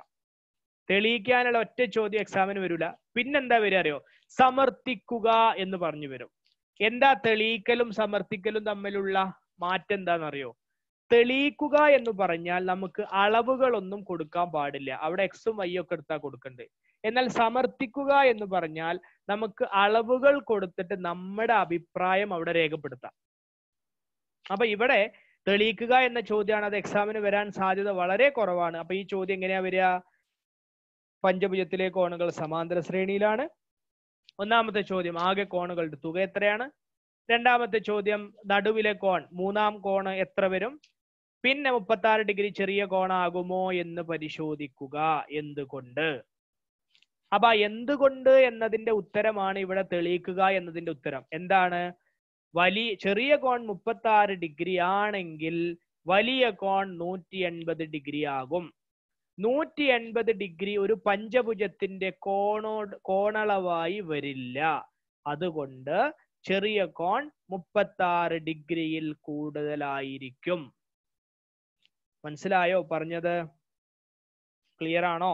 പിന്നെന്താ വരിക അറിയോ? സമർത്ഥിക്കുക എന്ന് പറഞ്ഞു വരും. എന്താ തെളിയിക്കലും സമർത്ഥിക്കലും തമ്മിലുള്ള മാറ്റം എന്താണെന്നറിയോ? തെളിയിക്കുക എന്ന് പറഞ്ഞാൽ നമുക്ക് അളവുകളൊന്നും കൊടുക്കാൻ പാടില്ല, അവിടെ എക്സും വൈ ഒക്കെ എടുത്താ കൊടുക്കണ്ടേ. എന്നാൽ സമർത്ഥിക്കുക എന്ന് പറഞ്ഞാൽ നമുക്ക് അളവുകൾ കൊടുത്തിട്ട് നമ്മുടെ അഭിപ്രായം അവിടെ രേഖപ്പെടുത്താം. അപ്പൊ ഇവിടെ തെളിയിക്കുക എന്ന ചോദ്യമാണ്, അത് എക്സാമിന് വരാൻ സാധ്യത വളരെ കുറവാണ്. അപ്പൊ ഈ ചോദ്യം എങ്ങനെയാ വരിക? പഞ്ചഭുജത്തിലെ കോണുകൾ സമാന്തര ശ്രേണിയിലാണ്. ഒന്നാമത്തെ ചോദ്യം ആകെ കോണുകളുടെ തുക എത്രയാണ്? രണ്ടാമത്തെ ചോദ്യം നടുവിലെ കോൺ, മൂന്നാം കോണ് എത്ര വരും? പിന്നെ 36 ഡിഗ്രി ചെറിയ കോണാകുമോ എന്ന് പരിശോധിക്കുക. എന്തുകൊണ്ട്? അപ്പൊ എന്തുകൊണ്ട് എന്നതിന്റെ ഉത്തരമാണ് ഇവിടെ തെളിയിക്കുക എന്നതിന്റെ ഉത്തരം. എന്താണ്? ചെറിയ കോൺ 36 ഡിഗ്രി ആണെങ്കിൽ വലിയ കോൺ 180 ഡിഗ്രി ആകും. 180 ഡിഗ്രി ഒരു പഞ്ചഭുജത്തിന്റെ കോണളവായി വരില്ല. അതുകൊണ്ട് ചെറിയ കോൺ 36 ഡിഗ്രിയിൽ കൂടുതലായിരിക്കും. മനസ്സിലായോ പറഞ്ഞത്? ക്ലിയർ ആണോ?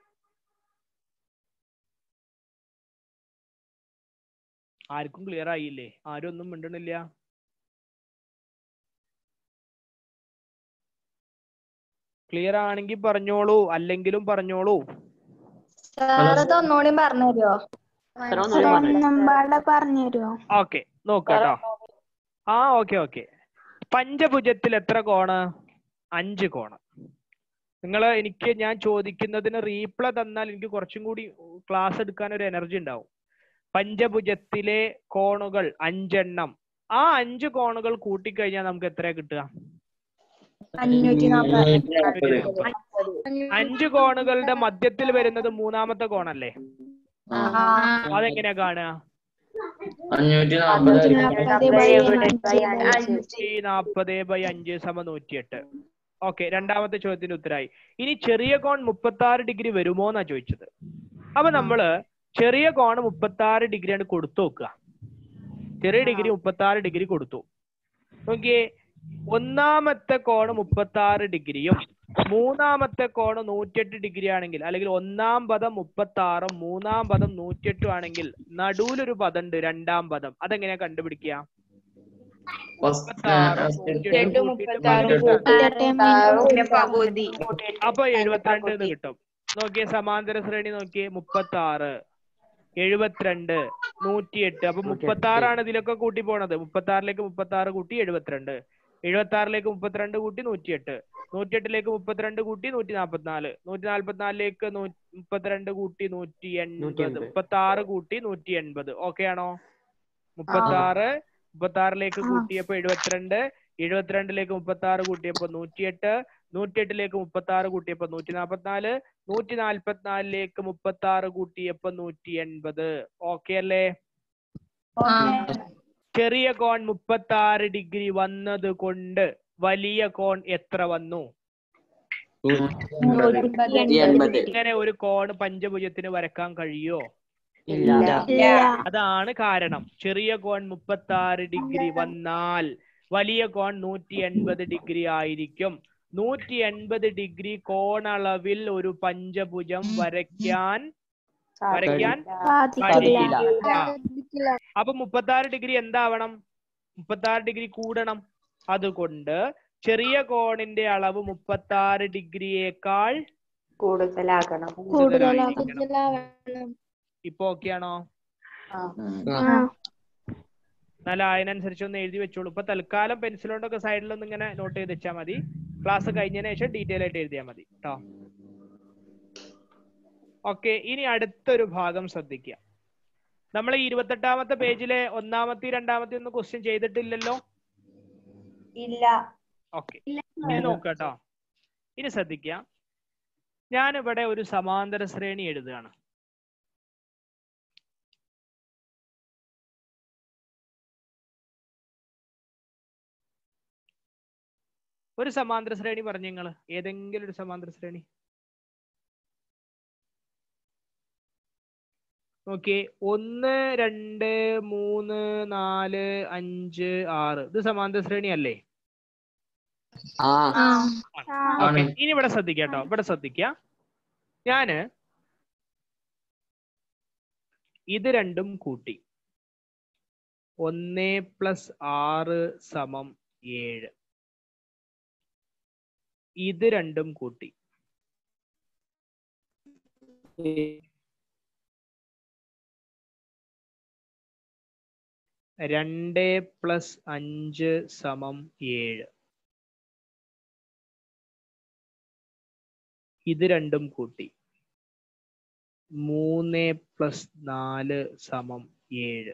ആർക്കും ക്ലിയർ ആയില്ലേ? ആരും ഒന്നും മിണ്ടണില്ല. ക്ലിയർ ആണെങ്കിൽ പറഞ്ഞോളൂ, അല്ലെങ്കിലും പറഞ്ഞോളൂ. ഒന്നുകൂടി പറഞ്ഞു തരുമോ? ഓക്കെ, നോക്കാട്ടോ. ഓക്കെ. പഞ്ചഭുജത്തിൽ എത്ര കോണ്? 5 കോണ്. ഞാൻ ചോദിക്കുന്നതിന് റീപ്ലൈ തന്നാൽ എനിക്ക് കുറച്ചും കൂടി ക്ലാസ് എടുക്കാൻ ഒരു എനർജി ഉണ്ടാവും. പഞ്ചഭുജത്തിലെ കോണുകൾ 5 എണ്ണം. ആ 5 കോണുകൾ കൂട്ടിക്കഴിഞ്ഞാൽ നമുക്ക് എത്ര കിട്ടുക? 5 കോണുകളുടെ മധ്യത്തിൽ വരുന്നത് മൂന്നാമത്തെ കോണല്ലേ? അതെങ്ങനെയാ കാണുക? 540/5 = 108. ഓക്കെ, രണ്ടാമത്തെ ചോദ്യത്തിന്റെ ഉത്തരമായി. ഇനി ചെറിയ കോൺ 36 ഡിഗ്രി വരുമോ എന്നാ ചോദിച്ചത്. അപ്പൊ നമ്മള് ചെറിയ കോൺ 36 ഡിഗ്രിയാണ് കൊടുത്തു നോക്കുക. ചെറിയ ഡിഗ്രി 36 ഡിഗ്രി കൊടുത്തു നോക്കിയേ. ഒന്നാമത്തെ കോണ് 36 ഡിഗ്രിയും മൂന്നാമത്തെ കോണ് 108 ഡിഗ്രി ആണെങ്കിൽ, അല്ലെങ്കിൽ ഒന്നാം പദം 36 മൂന്നാം പദം 108 ആണെങ്കിൽ നടുവിലൊരു പദം ഉണ്ട്, രണ്ടാം പദം. അതെങ്ങനെയാ കണ്ടുപിടിക്കുക? അപ്പൊ 72 എന്ന് കിട്ടും. നോക്കിയേ, സമാന്തര ശ്രേണി നോക്കിയേ. 36, 72, 108. അപ്പൊ 36 ആണ് ഇതിലൊക്കെ കൂട്ടി പോണത്. 36ലേക്ക് 36 കൂട്ടി 72, 76ലേക്ക് 32 കൂട്ടി 108, 108ലേക്ക് 32 കൂട്ടി 144, 144ലേക്ക് 32 കൂട്ടി 180, 36 കൂട്ടി 180. ഓക്കെ ആണോ? 36ലേക്ക് കൂട്ടിയപ്പോ 72, 72ലേക്ക് 36 കൂട്ടിയപ്പോ 108, 108ലേക്ക് 36 കൂട്ടിയപ്പോ 144, 144ലേക്ക് 36 കൂട്ടിയപ്പോ 180. ഓക്കെ അല്ലേ? ചെറിയ കോൺ 36 ഡിഗ്രി വന്നത് കൊണ്ട് വലിയ കോൺ എത്ര വന്നു? ഇങ്ങനെ ഒരു കോൺ പഞ്ചഭുജത്തിന് വരക്കാൻ കഴിയോ? അതാണ് കാരണം. ചെറിയ കോൺ 36 ഡിഗ്രി വന്നാൽ വലിയ കോൺ 180 ഡിഗ്രി ആയിരിക്കും. 180 ഡിഗ്രി കോണളവിൽ ഒരു പഞ്ചഭുജം വരയ്ക്കാൻ കഴിയില്ല. അപ്പൊ 36 ഡിഗ്രി എന്താവണം? 36 ഡിഗ്രി കൂടണം. അതുകൊണ്ട് ചെറിയ കോണിന്റെ അളവ് 36 ഡിഗ്രിയേക്കാൾ കൂടുതലാകണം. ഇപ്പൊ ഓക്കെ ആണോ? നല്ല അതിനനുസരിച്ച് ഒന്ന് എഴുതി വെച്ചോളൂ. ഇപ്പൊ തൽക്കാലം പെൻസിൽ കൊണ്ടൊക്കെ സൈഡിലൊന്നും ഇങ്ങനെ നോട്ട് ചെയ്ത് വെച്ചാൽ മതി. ക്ലാസ് കഴിഞ്ഞതിന് ശേഷം ഡീറ്റെയിൽ ആയിട്ട് എഴുതിയാൽ മതി കേട്ടോ. ഓക്കെ, ഇനി അടുത്തൊരു ഭാഗം ശ്രദ്ധിക്കുക. നമ്മൾ 28ാമത്തെ പേജിലെ ഒന്നാമത്തെ രണ്ടാമത്തെ ഒന്നും ക്വസ്റ്റ്യൻ ചെയ്തിട്ടില്ലല്ലോ? ഇല്ല. ഓക്കെ, ഇനി നോക്കട്ടോ. ഇനി ശ്രദ്ധിക്കുക. ഞാനിവിടെ ഒരു സമാന്തര ശ്രേണി എഴുതുകയാണ്. ഒരു സമാന്തര ശ്രേണി പറഞ്ഞു നിങ്ങൾ, ഏതെങ്കിലും ഒരു സമാന്തര ശ്രേണി നോക്കിയേ. 1, 2, 3, 4, 5, 6. ഇത് സമാന്തര ശ്രേണി അല്ലേ? ഇനി ഇവിടെ ശ്രദ്ധിക്കാട്ടോ, ഇവിടെ ശ്രദ്ധിക്ക. ഞാന് ഇത് രണ്ടും കൂട്ടി. 1 + 6 = 7. ഇത് രണ്ടും കൂട്ടി 2 + 5 = 7. ഇത് രണ്ടും കൂട്ടി 3 + 4 = 7.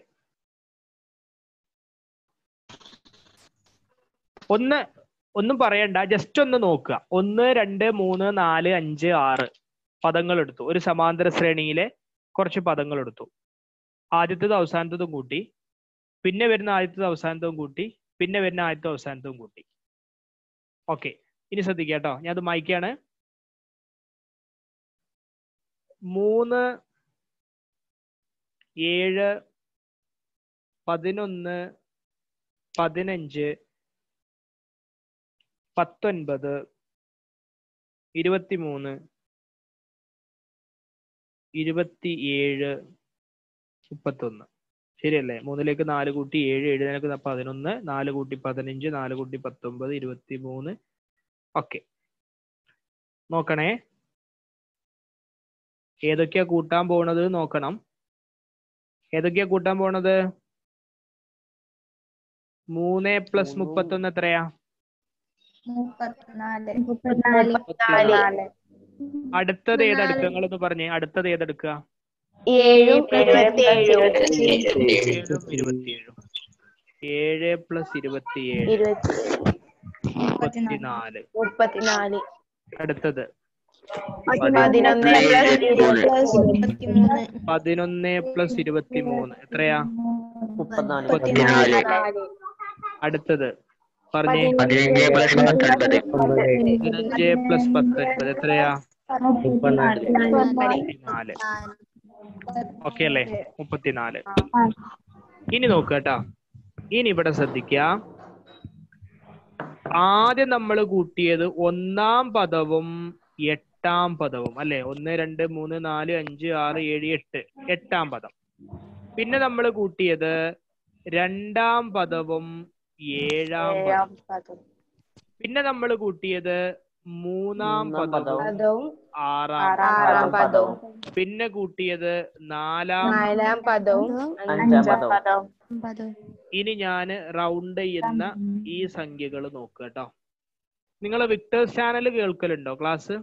ഒന്നും പറയണ്ട, ജസ്റ്റ് ഒന്ന് നോക്കുക. 1, 2, 3, 4, 5, 6 പദങ്ങൾ എടുത്തു. ഒരു സമാന്തര ശ്രേണിയിലെ കുറച്ച് പദങ്ങൾ എടുത്തു. ആദ്യത്തേത് അവസാനത്തതും കൂട്ടി, പിന്നെ വരുന്ന ആദ്യത്തേത് അവസാനത്തതും കൂട്ടി, പിന്നെ വരുന്ന ആദ്യത്തെ അവസാനത്തതും കൂട്ടി. ഓക്കെ, ഇനി ശ്രദ്ധിക്കുക കേട്ടോ, ഞാൻ അത് മായ്ക്കാണ്. 3, 7, 11, 15, 19, 23, 27, 31. ശരിയല്ലേ? 3ലേക്ക് 4 കൂട്ടി 7, 7ലേക്ക് 11, 4 കൂട്ടി 15, 4 കൂട്ടി 19, 23. ഓക്കെ, നോക്കണേ, ഏതൊക്കെയാ കൂട്ടാൻ പോണത് നോക്കണം. ഏതൊക്കെയാ കൂട്ടാൻ പോണത്? 3 + 31 എത്രയാ? 34. അടുത്തത് ഏതെടുക്കുക? നിങ്ങളൊന്ന് പറഞ്ഞേ, അടുത്തത് ഏതെടുക്കുക? 7 + 27. 7 + 27 34. 34. അടുത്തത് 11 + 23 എത്രയാ? 34. അടുത്തത് പറഞ്ഞേ. 15 + 19 എത്രയാ? 34. ഓക്കെ അല്ലേ? 34. ഇനി നോക്കുക കേട്ടോ. ഇനി ഇവിടെ ശ്രദ്ധിക്ക, ആദ്യം നമ്മൾ കൂട്ടിയത് 1-ാം പദവും 8-ാം പദവും അല്ലെ? 1, 2, 3, 4, 5, 6, 7, 8 8-ാം പദം. പിന്നെ നമ്മൾ കൂട്ടിയത് 2-ാം പദവും 7-ാം പദം. പിന്നെ നമ്മൾ കൂട്ടിയത് 3-ാം പദവും 6-ാം പദവും. പിന്നെ കൂട്ടിയത് 4-ാം പദവും 5-ാം പദവും. ഇനി ഞാൻ റൗണ്ട് ചെയ്യുന്ന ഈ സംഖ്യകൾ നോക്കുക കേട്ടോ. നിങ്ങൾ വിക്ടേഴ്സ് ചാനൽ കേൾക്കലുണ്ടോ ക്ലാസ്?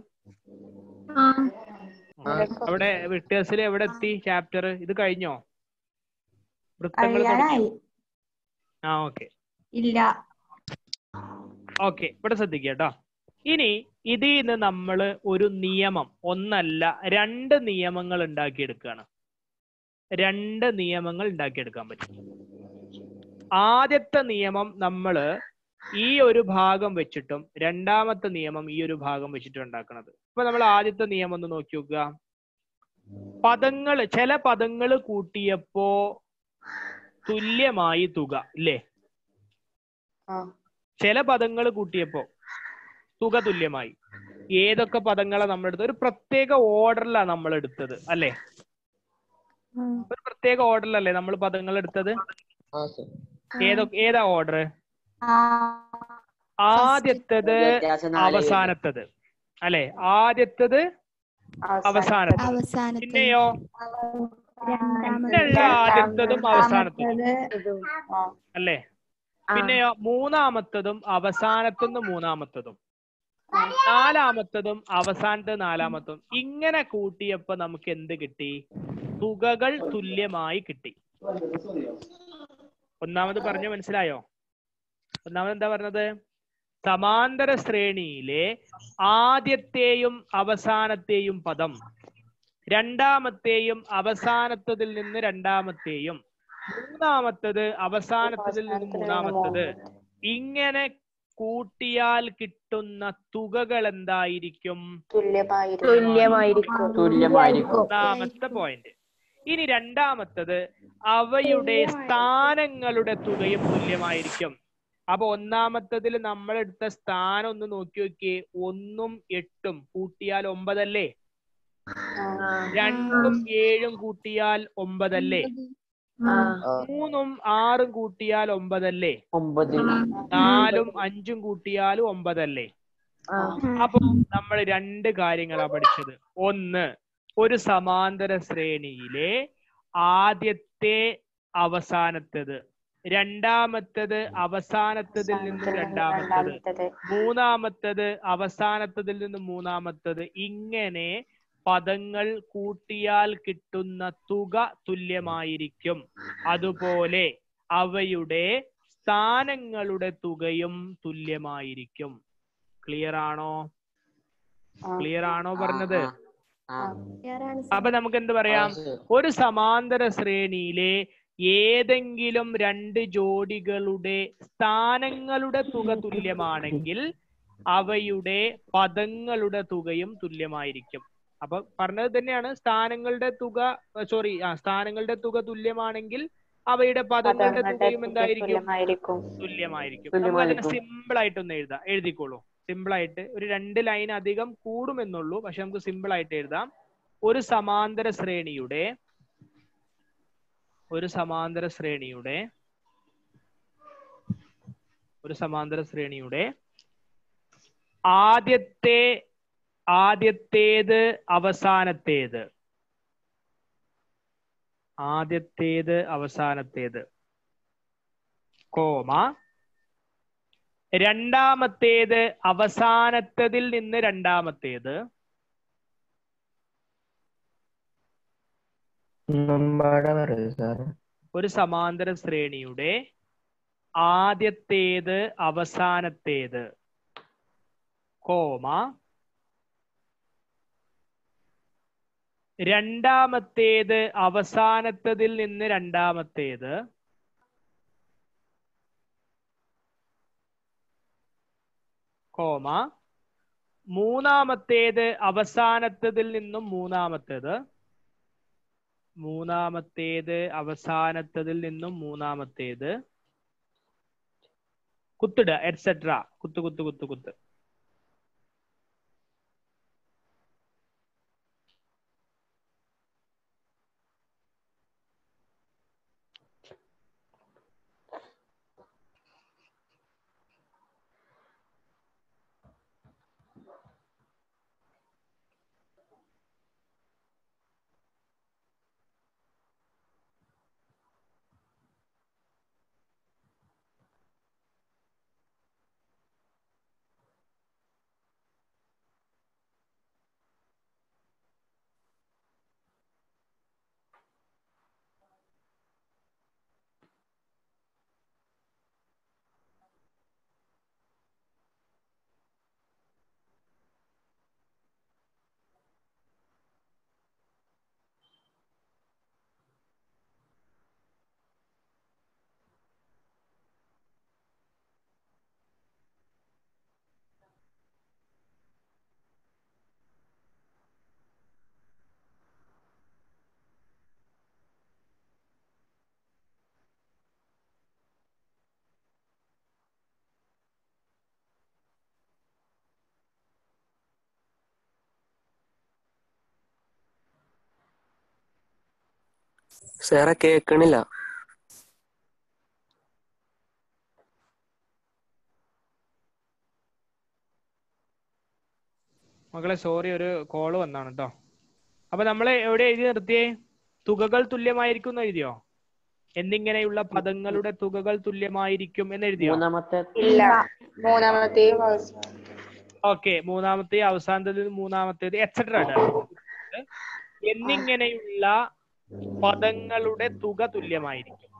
അവിടെ വിക്ടേഴ്സിൽ എവിടെ എത്തി ചാപ്റ്റർ? ഇത് കഴിഞ്ഞോ? വൃത്തങ്ങൾ തുടങ്ങിയോ? ആ, ഓക്കെ. ഇല്ല. ഓക്കെ, ഇവിടെ ശ്രദ്ധിക്കുക കേട്ടോ. ഇനി ഇതിൽ നിന്ന് നമ്മൾ ഒരു നിയമം, ഒന്നല്ല 2 നിയമങ്ങൾ ഉണ്ടാക്കിയെടുക്കുകയാണ്. 2 നിയമങ്ങൾ ഉണ്ടാക്കിയെടുക്കാൻ പറ്റും. ആദ്യത്തെ നിയമം നമ്മൾ ഈ ഒരു ഭാഗം വെച്ചിട്ടും, രണ്ടാമത്തെ നിയമം ഈ ഒരു ഭാഗം വെച്ചിട്ടും ഉണ്ടാക്കുന്നത്. ഇപ്പൊ നമ്മൾ ആദ്യത്തെ നിയമം ഒന്ന് നോക്കി നോക്കുക. ചില പദങ്ങൾ കൂട്ടിയപ്പോ തുല്യമായി തുക ഇല്ലേ? ചില പദങ്ങൾ കൂട്ടിയപ്പോ തുക തുല്യമായി. ഏതൊക്കെ പദങ്ങളാണ് നമ്മൾ എടുത്തത്? ഒരു പ്രത്യേക ഓർഡറിലാണ് നമ്മൾ എടുത്തത് അല്ലേ? ഒരു പ്രത്യേക ഓർഡറിലല്ലേ നമ്മൾ പദങ്ങൾ എടുത്തത്? ഏതാ ഓർഡർ? ആദ്യത്തേത് അവസാനത്തത് അല്ലെ? ആദ്യത്തേത് അവസാനത്തത്. പിന്നെയോ പിന്നെയുള്ള ആദ്യത്തതും അവസാനത്തതും അല്ലേ? പിന്നെയോ മൂന്നാമത്തതും അവസാനത്തുനിന്ന് മൂന്നാമത്തതും, നാലാമത്തതും അവസാനത്തെ നാലാമത്തതും. ഇങ്ങനെ കൂട്ടിയപ്പോ നമുക്ക് എന്ത് കിട്ടി? തുകകൾ തുല്യമായി കിട്ടി. ഒന്നാമത് പറഞ്ഞു മനസ്സിലായോ? ഒന്നാമത് എന്താ പറഞ്ഞത്? സമാന്തര ശ്രേണിയിലെ ആദ്യത്തെയും അവസാനത്തെയും പദം, രണ്ടാമത്തെയും അവസാനത്തതിൽ നിന്ന് രണ്ടാമത്തെയും, മൂന്നാമത്തത് അവസാനത്തതിൽ നിന്ന് മൂന്നാമത്തത്, ഇങ്ങനെ കൂട്ടിയാൽ കിട്ടുന്ന തുകകൾ എന്തായിരിക്കും? തുല്യമായിരിക്കും. ഒന്നാമത്തെ പോയിന്റ്. ഇനി രണ്ടാമത്തത്, അവയുടെ സ്ഥാനങ്ങളുടെ തുകയും തുല്യമായിരിക്കും. അപ്പൊ ഒന്നാമത്തതിൽ നമ്മൾ എടുത്ത സ്ഥാനം ഒന്ന് നോക്കി നോക്കിയേ. 1ഉം 8ഉം കൂട്ടിയാൽ 9 അല്ലേ? 2ഉം 7ഉം കൂട്ടിയാൽ 9 അല്ലേ? 3ഉം 6ഉം കൂട്ടിയാൽ 9 അല്ലേ? 9. 4ഉം 5ഉം കൂട്ടിയാൽ 9 അല്ലേ? അപ്പൊ നമ്മൾ 2 കാര്യങ്ങളാ പഠിച്ചത്. ഒന്ന്, ഒരു സമാന്തര ശ്രേണിയിലെ ആദ്യത്തെ അവസാനത്തേത്, രണ്ടാമത്തേത് അവസാനത്തതിൽ നിന്നും രണ്ടാമത്തേത്, മൂന്നാമത്തേത് അവസാനത്തതിൽ നിന്നും മൂന്നാമത്തേത്, ഇങ്ങനെ പദങ്ങൾ കൂട്ടിയാൽ കിട്ടുന്ന തുക തുല്യമായിരിക്കും. അതുപോലെ അവയുടെ സ്ഥാനങ്ങളുടെ തുകയും തുല്യമായിരിക്കും. ക്ലിയർ ആണോ? ക്ലിയർ ആണോ പറഞ്ഞത്? അപ്പൊ നമുക്ക് എന്ത് പറയാം? ഒരു സമാന്തര ശ്രേണിയിലെ ഏതെങ്കിലും 2 ജോഡികളുടെ സ്ഥാനങ്ങളുടെ തുക തുല്യമാണെങ്കിൽ അവയുടെ പദങ്ങളുടെ തുകയും തുല്യമായിരിക്കും. അപ്പൊ പറഞ്ഞത് തന്നെയാണ്, സ്ഥാനങ്ങളുടെ തുക തുല്യമാണെങ്കിൽ അവയുടെ പദങ്ങളുടെ തുകയും എന്തായിരിക്കും? തുല്യമായിരിക്കും. നമുക്ക് അതിനെ സിമ്പിൾ ആയിട്ടൊന്ന് എഴുതാം. എഴുതിക്കോളൂ. സിമ്പിൾ ആയിട്ട് ഒരു 2 ലൈൻ അധികം കൂടുമെന്നുള്ളൂ, പക്ഷെ നമുക്ക് സിമ്പിൾ ആയിട്ട് എഴുതാം. ഒരു സമാന്തര ശ്രേണിയുടെ ആദ്യത്തേത് അവസാനത്തേത്, കോമ, രണ്ടാമത്തേത് അവസാനത്തതിൽ നിന്ന് രണ്ടാമത്തേത്, ഒരു സമാന്തര ശ്രേണിയുടെ ആദ്യത്തേത് അവസാനത്തേത്, കോമ, രണ്ടാമത്തേത് അവസാനത്തതിൽ നിന്ന് രണ്ടാമത്തേത്, കോമ, മൂന്നാമത്തേത് അവസാനത്തതിൽ നിന്നും മൂന്നാമത്തേത്, കുത്തിടുക, എറ്റ്സെട്ര, കുത്ത്. സാറെ കേക്കണില്ല. മക്കളെ സോറി, ഒരു കോള് വന്നാണ് കേട്ടോ. അപ്പൊ നമ്മള് എവിടെ എഴുതി നിർത്തിയേ? തുകകൾ തുല്യമായിരിക്കും എന്ന് എഴുതിയോ? എന്നിങ്ങനെയുള്ള പദങ്ങളുടെ തുകകൾ തുല്യമായിരിക്കും എന്ന് എഴുതിയോ? ഓക്കെ, മൂന്നാമത്തെ അവസാനത്തേത്, മൂന്നാമത്തേത് എക്സെട്ര. എന്നിങ്ങനെയുള്ള പദങ്ങളുടെ തുക തുല്യമായിരിക്കും.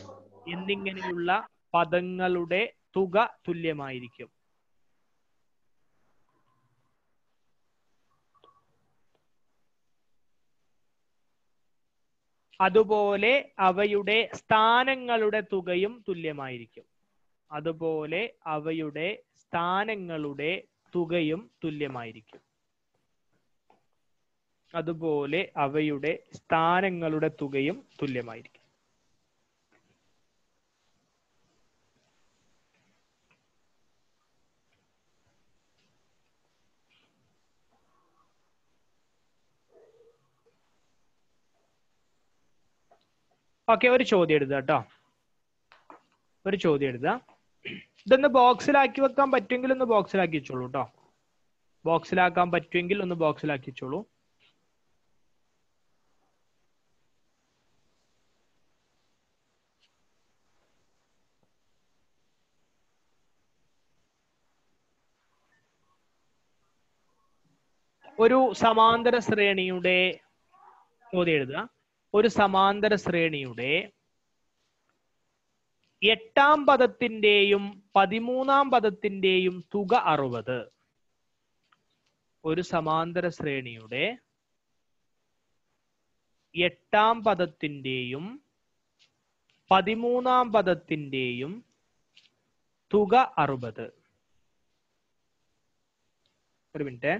അതുപോലെ അവയുടെ സ്ഥാനങ്ങളുടെ തുകയും തുല്യമായിരിക്കും. ഓക്കെ, ഒരു ചോദ്യം എഴുതുക കേട്ടോ. ഒരു ചോദ്യം എഴുതുക. ഇതൊന്ന് ബോക്സിലാക്കി വെക്കാൻ പറ്റുമെങ്കിൽ ഒന്ന് ബോക്സിലാക്കി വെച്ചോളൂ കേട്ടോ. ബോക്സിലാക്കാൻ പറ്റുമെങ്കിൽ ഒന്ന് ബോക്സിലാക്കി വെച്ചോളൂ. ഒരു സമാന്തര ശ്രേണിയുടെ ചോദ്യം എഴുതുക. ഒരു സമാന്തര ശ്രേണിയുടെ 8ാം പദത്തിന്റെയും 13ാം പദത്തിന്റെയും തുക 60. ഒരു സമാന്തര ശ്രേണിയുടെ 8ാം പദത്തിന്റെയും 13ാം പദത്തിന്റെയും തുക 60. ഒരു മിനിറ്റ്.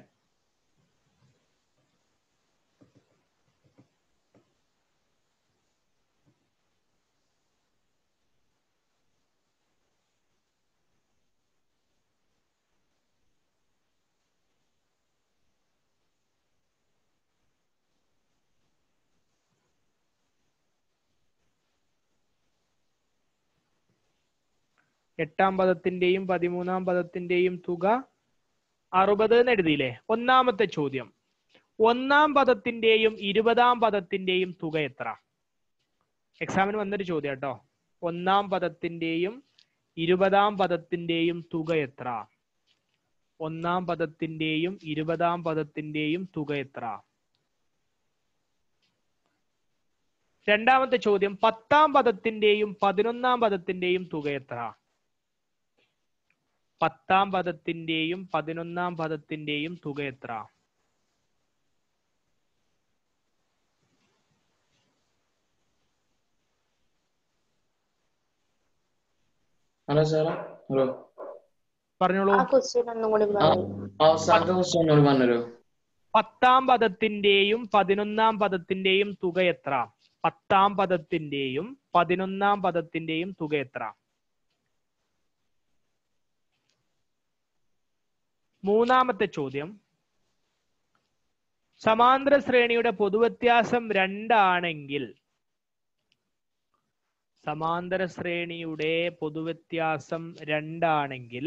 എട്ടാം പദത്തിന്റെയും 13ാം പദത്തിന്റെയും തുക 60 എന്ന് എഴുതിയില്ലേ? ഒന്നാമത്തെ ചോദ്യം, 1ാം പദത്തിന്റെയും 20ാം പദത്തിന്റെയും തുക എത്ര? എക്സാമിന് വന്നൊരു ചോദ്യം കേട്ടോ. 1ാം പദത്തിന്റെയും 20ാം പദത്തിന്റെയും തുക എത്ര? 1ാം പദത്തിന്റെയും 20ാം പദത്തിന്റെയും തുക എത്ര? രണ്ടാമത്തെ ചോദ്യം, 10ാം പദത്തിന്റെയും 11ാം പദത്തിന്റെയും തുക എത്ര? 10ാം പദത്തിന്റെയും 11ാം പദത്തിന്റെയും തുക എത്ര? ഹലോ സാറേ, ഹലോ പറഞ്ഞോളൂ. അവസാനത്തെ ക്വസ്റ്റ്യൻ ഒന്നുകൂടി പറഞ്ഞുതരോ? 10ാം പദത്തിന്റെയും 11ാം പദത്തിന്റെയും തുക എത്ര? 10ാം പദത്തിന്റെയും 11ാം പദത്തിന്റെയും തുക എത്ര? മൂന്നാമത്തെ ചോദ്യം, സമാന്തര ശ്രേണിയുടെ പൊതുവ്യത്യാസം 2 ആണെങ്കിൽ, സമാന്തര ശ്രേണിയുടെ പൊതുവ്യത്യാസം 2 ആണെങ്കിൽ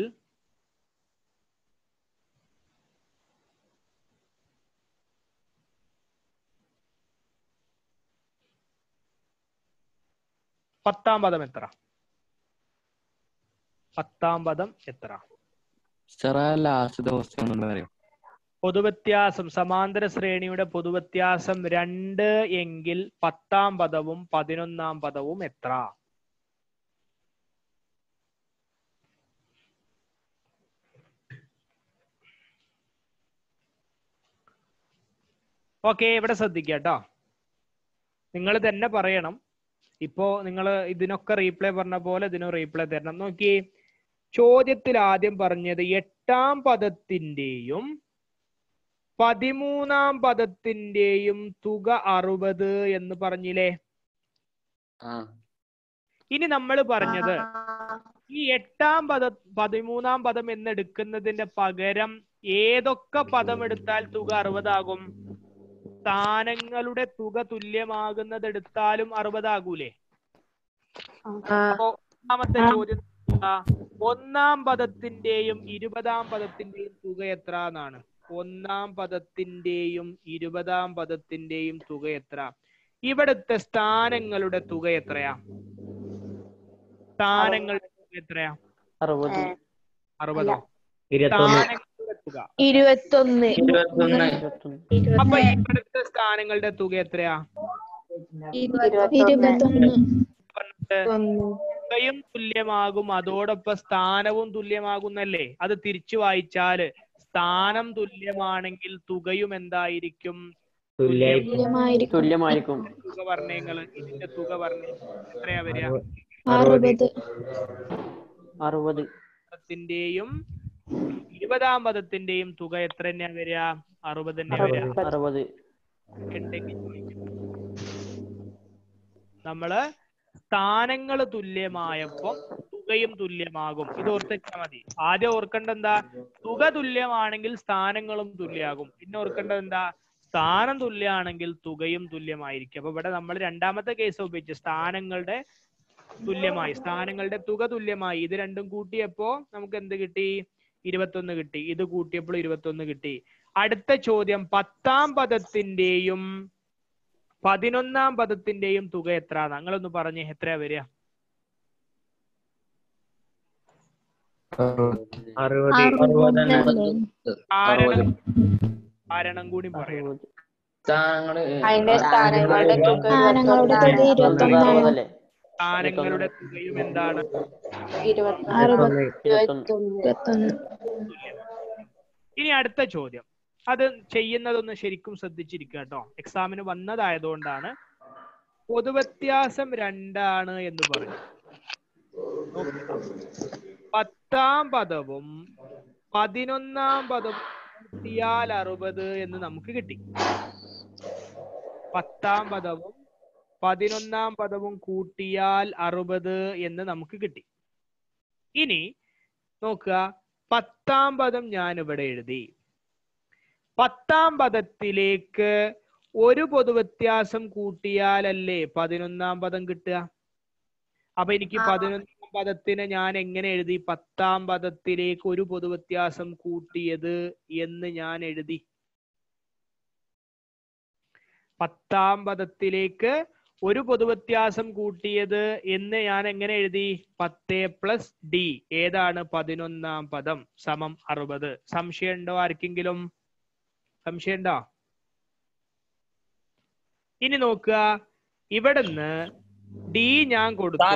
പത്താം പദം എത്ര? 10ാം പദം എത്ര? പൊതുവ്യത്യാസം, സമാന്തര ശ്രേണിയുടെ പൊതുവ്യത്യാസം 2 എങ്കിൽ 10ാം പദവും 11ാം പദവും എത്ര? ഓക്കെ, ഇവിടെ ശ്രദ്ധിക്കുക കേട്ടോ. നിങ്ങൾ തന്നെ പറയണം. ഇപ്പോ നിങ്ങൾ ഇതിനൊക്കെ റീപ്ലൈ പറഞ്ഞ പോലെ ഇതിനും റീപ്ലൈ തരണം. നോക്കി, ചോദ്യത്തിൽ ആദ്യം പറഞ്ഞത് 8ാം പദത്തിന്റെയും 13ാം പദത്തിന്റെയും തുക 60 എന്ന് പറഞ്ഞില്ലേ? ഇനി നമ്മൾ പറഞ്ഞത് ഈ 8ാം പദം 13ാം പദം എന്നെടുക്കുന്നതിന്റെ പകരം ഏതൊക്കെ പദം എടുത്താൽ തുക 60 ആകും? സ്ഥാനങ്ങളുടെ തുക തുല്യമാകുന്നത് എടുത്താലും 60 ആകൂലേ? അപ്പോ ഒന്നാമത്തെ ചോദ്യം, 1ാം പദത്തിന്റെയും 20ാം പദത്തിന്റെയും തുക എത്ര എന്നാണ്. 1ാം പദത്തിന്റെയും 20ാം പദത്തിന്റെയും തുക എത്ര? ഇവിടുത്തെ സ്ഥാനങ്ങളുടെ തുക എത്രയാ? സ്ഥാനങ്ങളുടെ തുക എത്രയാ? 60. സ്ഥാനങ്ങളുടെ തുക 21. അപ്പൊ ഇവിടുത്തെ സ്ഥാനങ്ങളുടെ തുക എത്രയാ? 21. തുകയും തുല്യമാകും, അതോടൊപ്പം സ്ഥാനവും തുല്യമാകുന്നല്ലേ? അത് തിരിച്ചു വായിച്ചാല് സ്ഥാനം തുല്യമാണെങ്കിൽ തുകയും എന്തായിരിക്കും? തുല്യമായിരിക്കും. തുക പറഞ്ഞേങ്ങള്, ഇതിന്റെ തുക പറഞ്ഞ എത്രയാ വരിക? 60. പദത്തിന്റെയും 20ാം പദത്തിന്റെയും തുക എത്ര തന്നെയാ വരിക? 60 തന്നെ വരിക. നമ്മള് സ്ഥാനങ്ങൾ തുല്യമായപ്പോ തുകയും തുല്യമാകും. ഇത് ഓർത്തിച്ചാൽ മതി. ആദ്യം ഓർക്കേണ്ടത് എന്താ? തുക തുല്യമാണെങ്കിൽ സ്ഥാനങ്ങളും തുല്യമാകും. പിന്നെ ഓർക്കേണ്ടത് എന്താ? സ്ഥാനം തുല്യമാണെങ്കിൽ തുകയും തുല്യമായിരിക്കും. അപ്പൊ ഇവിടെ നമ്മൾ രണ്ടാമത്തെ കേസ് ഉപയോഗിച്ച് സ്ഥാനങ്ങളുടെ തുല്യമായി, സ്ഥാനങ്ങളുടെ തുക തുല്യമായി. ഇത് രണ്ടും കൂട്ടിയപ്പോ നമുക്ക് എന്ത് കിട്ടി? 21 കിട്ടി. ഇത് കൂട്ടിയപ്പോൾ 21 കിട്ടി. അടുത്ത ചോദ്യം 10ാം പദത്തിന്റെയും 11ാം പദത്തിന്റെയും തുക എത്ര? നിങ്ങളൊന്ന് പറഞ്ഞേ, എത്രയാ വരിക? 60. കാരണം കൂടി പറയണം. അതിന്റെ സ്ഥാനങ്ങളുടെ തുക 21. സ്ഥാനങ്ങളുടെ തുകയും എന്താണ്? 21. ഇനി അടുത്ത ചോദ്യം, അത് ചെയ്യുന്നതൊന്ന് ശരിക്കും ശ്രദ്ധിച്ചിരിക്കുക കേട്ടോ, എക്സാമിന് വന്നതായതുകൊണ്ടാണ്. പൊതുവ്യത്യാസം 2 എന്ന് പറഞ്ഞു. 10ാം പദവും 11ാം പദവും കൂട്ടിയാൽ 60 എന്ന് നമുക്ക് കിട്ടി. 10ാം പദവും 11ാം പദവും കൂട്ടിയാൽ 60 എന്ന് നമുക്ക് കിട്ടി. ഇനി നോക്കുക, 10ാം പദം ഞാൻ ഇവിടെ എഴുതി. 10ാം പദത്തിലേക്ക് ഒരു പൊതുവ്യത്യാസം കൂട്ടിയാലല്ലേ 11ാം പദം കിട്ടുക. അപ്പൊ എനിക്ക് 11ാം പദത്തിന് ഞാൻ എങ്ങനെ എഴുതി? 10ാം പദത്തിലേക്ക് ഒരു പൊതുവ്യത്യാസം കൂട്ടിയത് എന്ന് ഞാൻ എഴുതി. 10ാം പദത്തിലേക്ക് ഒരു പൊതുവ്യത്യാസം കൂട്ടിയത് എന്ന് ഞാൻ എങ്ങനെ എഴുതി? 10 + d ഏതാണ്? 11ാം പദം സമം 60. സംശയം ഉണ്ടോ ആർക്കെങ്കിലും? സംശയം ഉണ്ടോ? ഇനി നോക്കുക, ഇവിടുന്ന് d ഞാൻ കൊടുത്തു.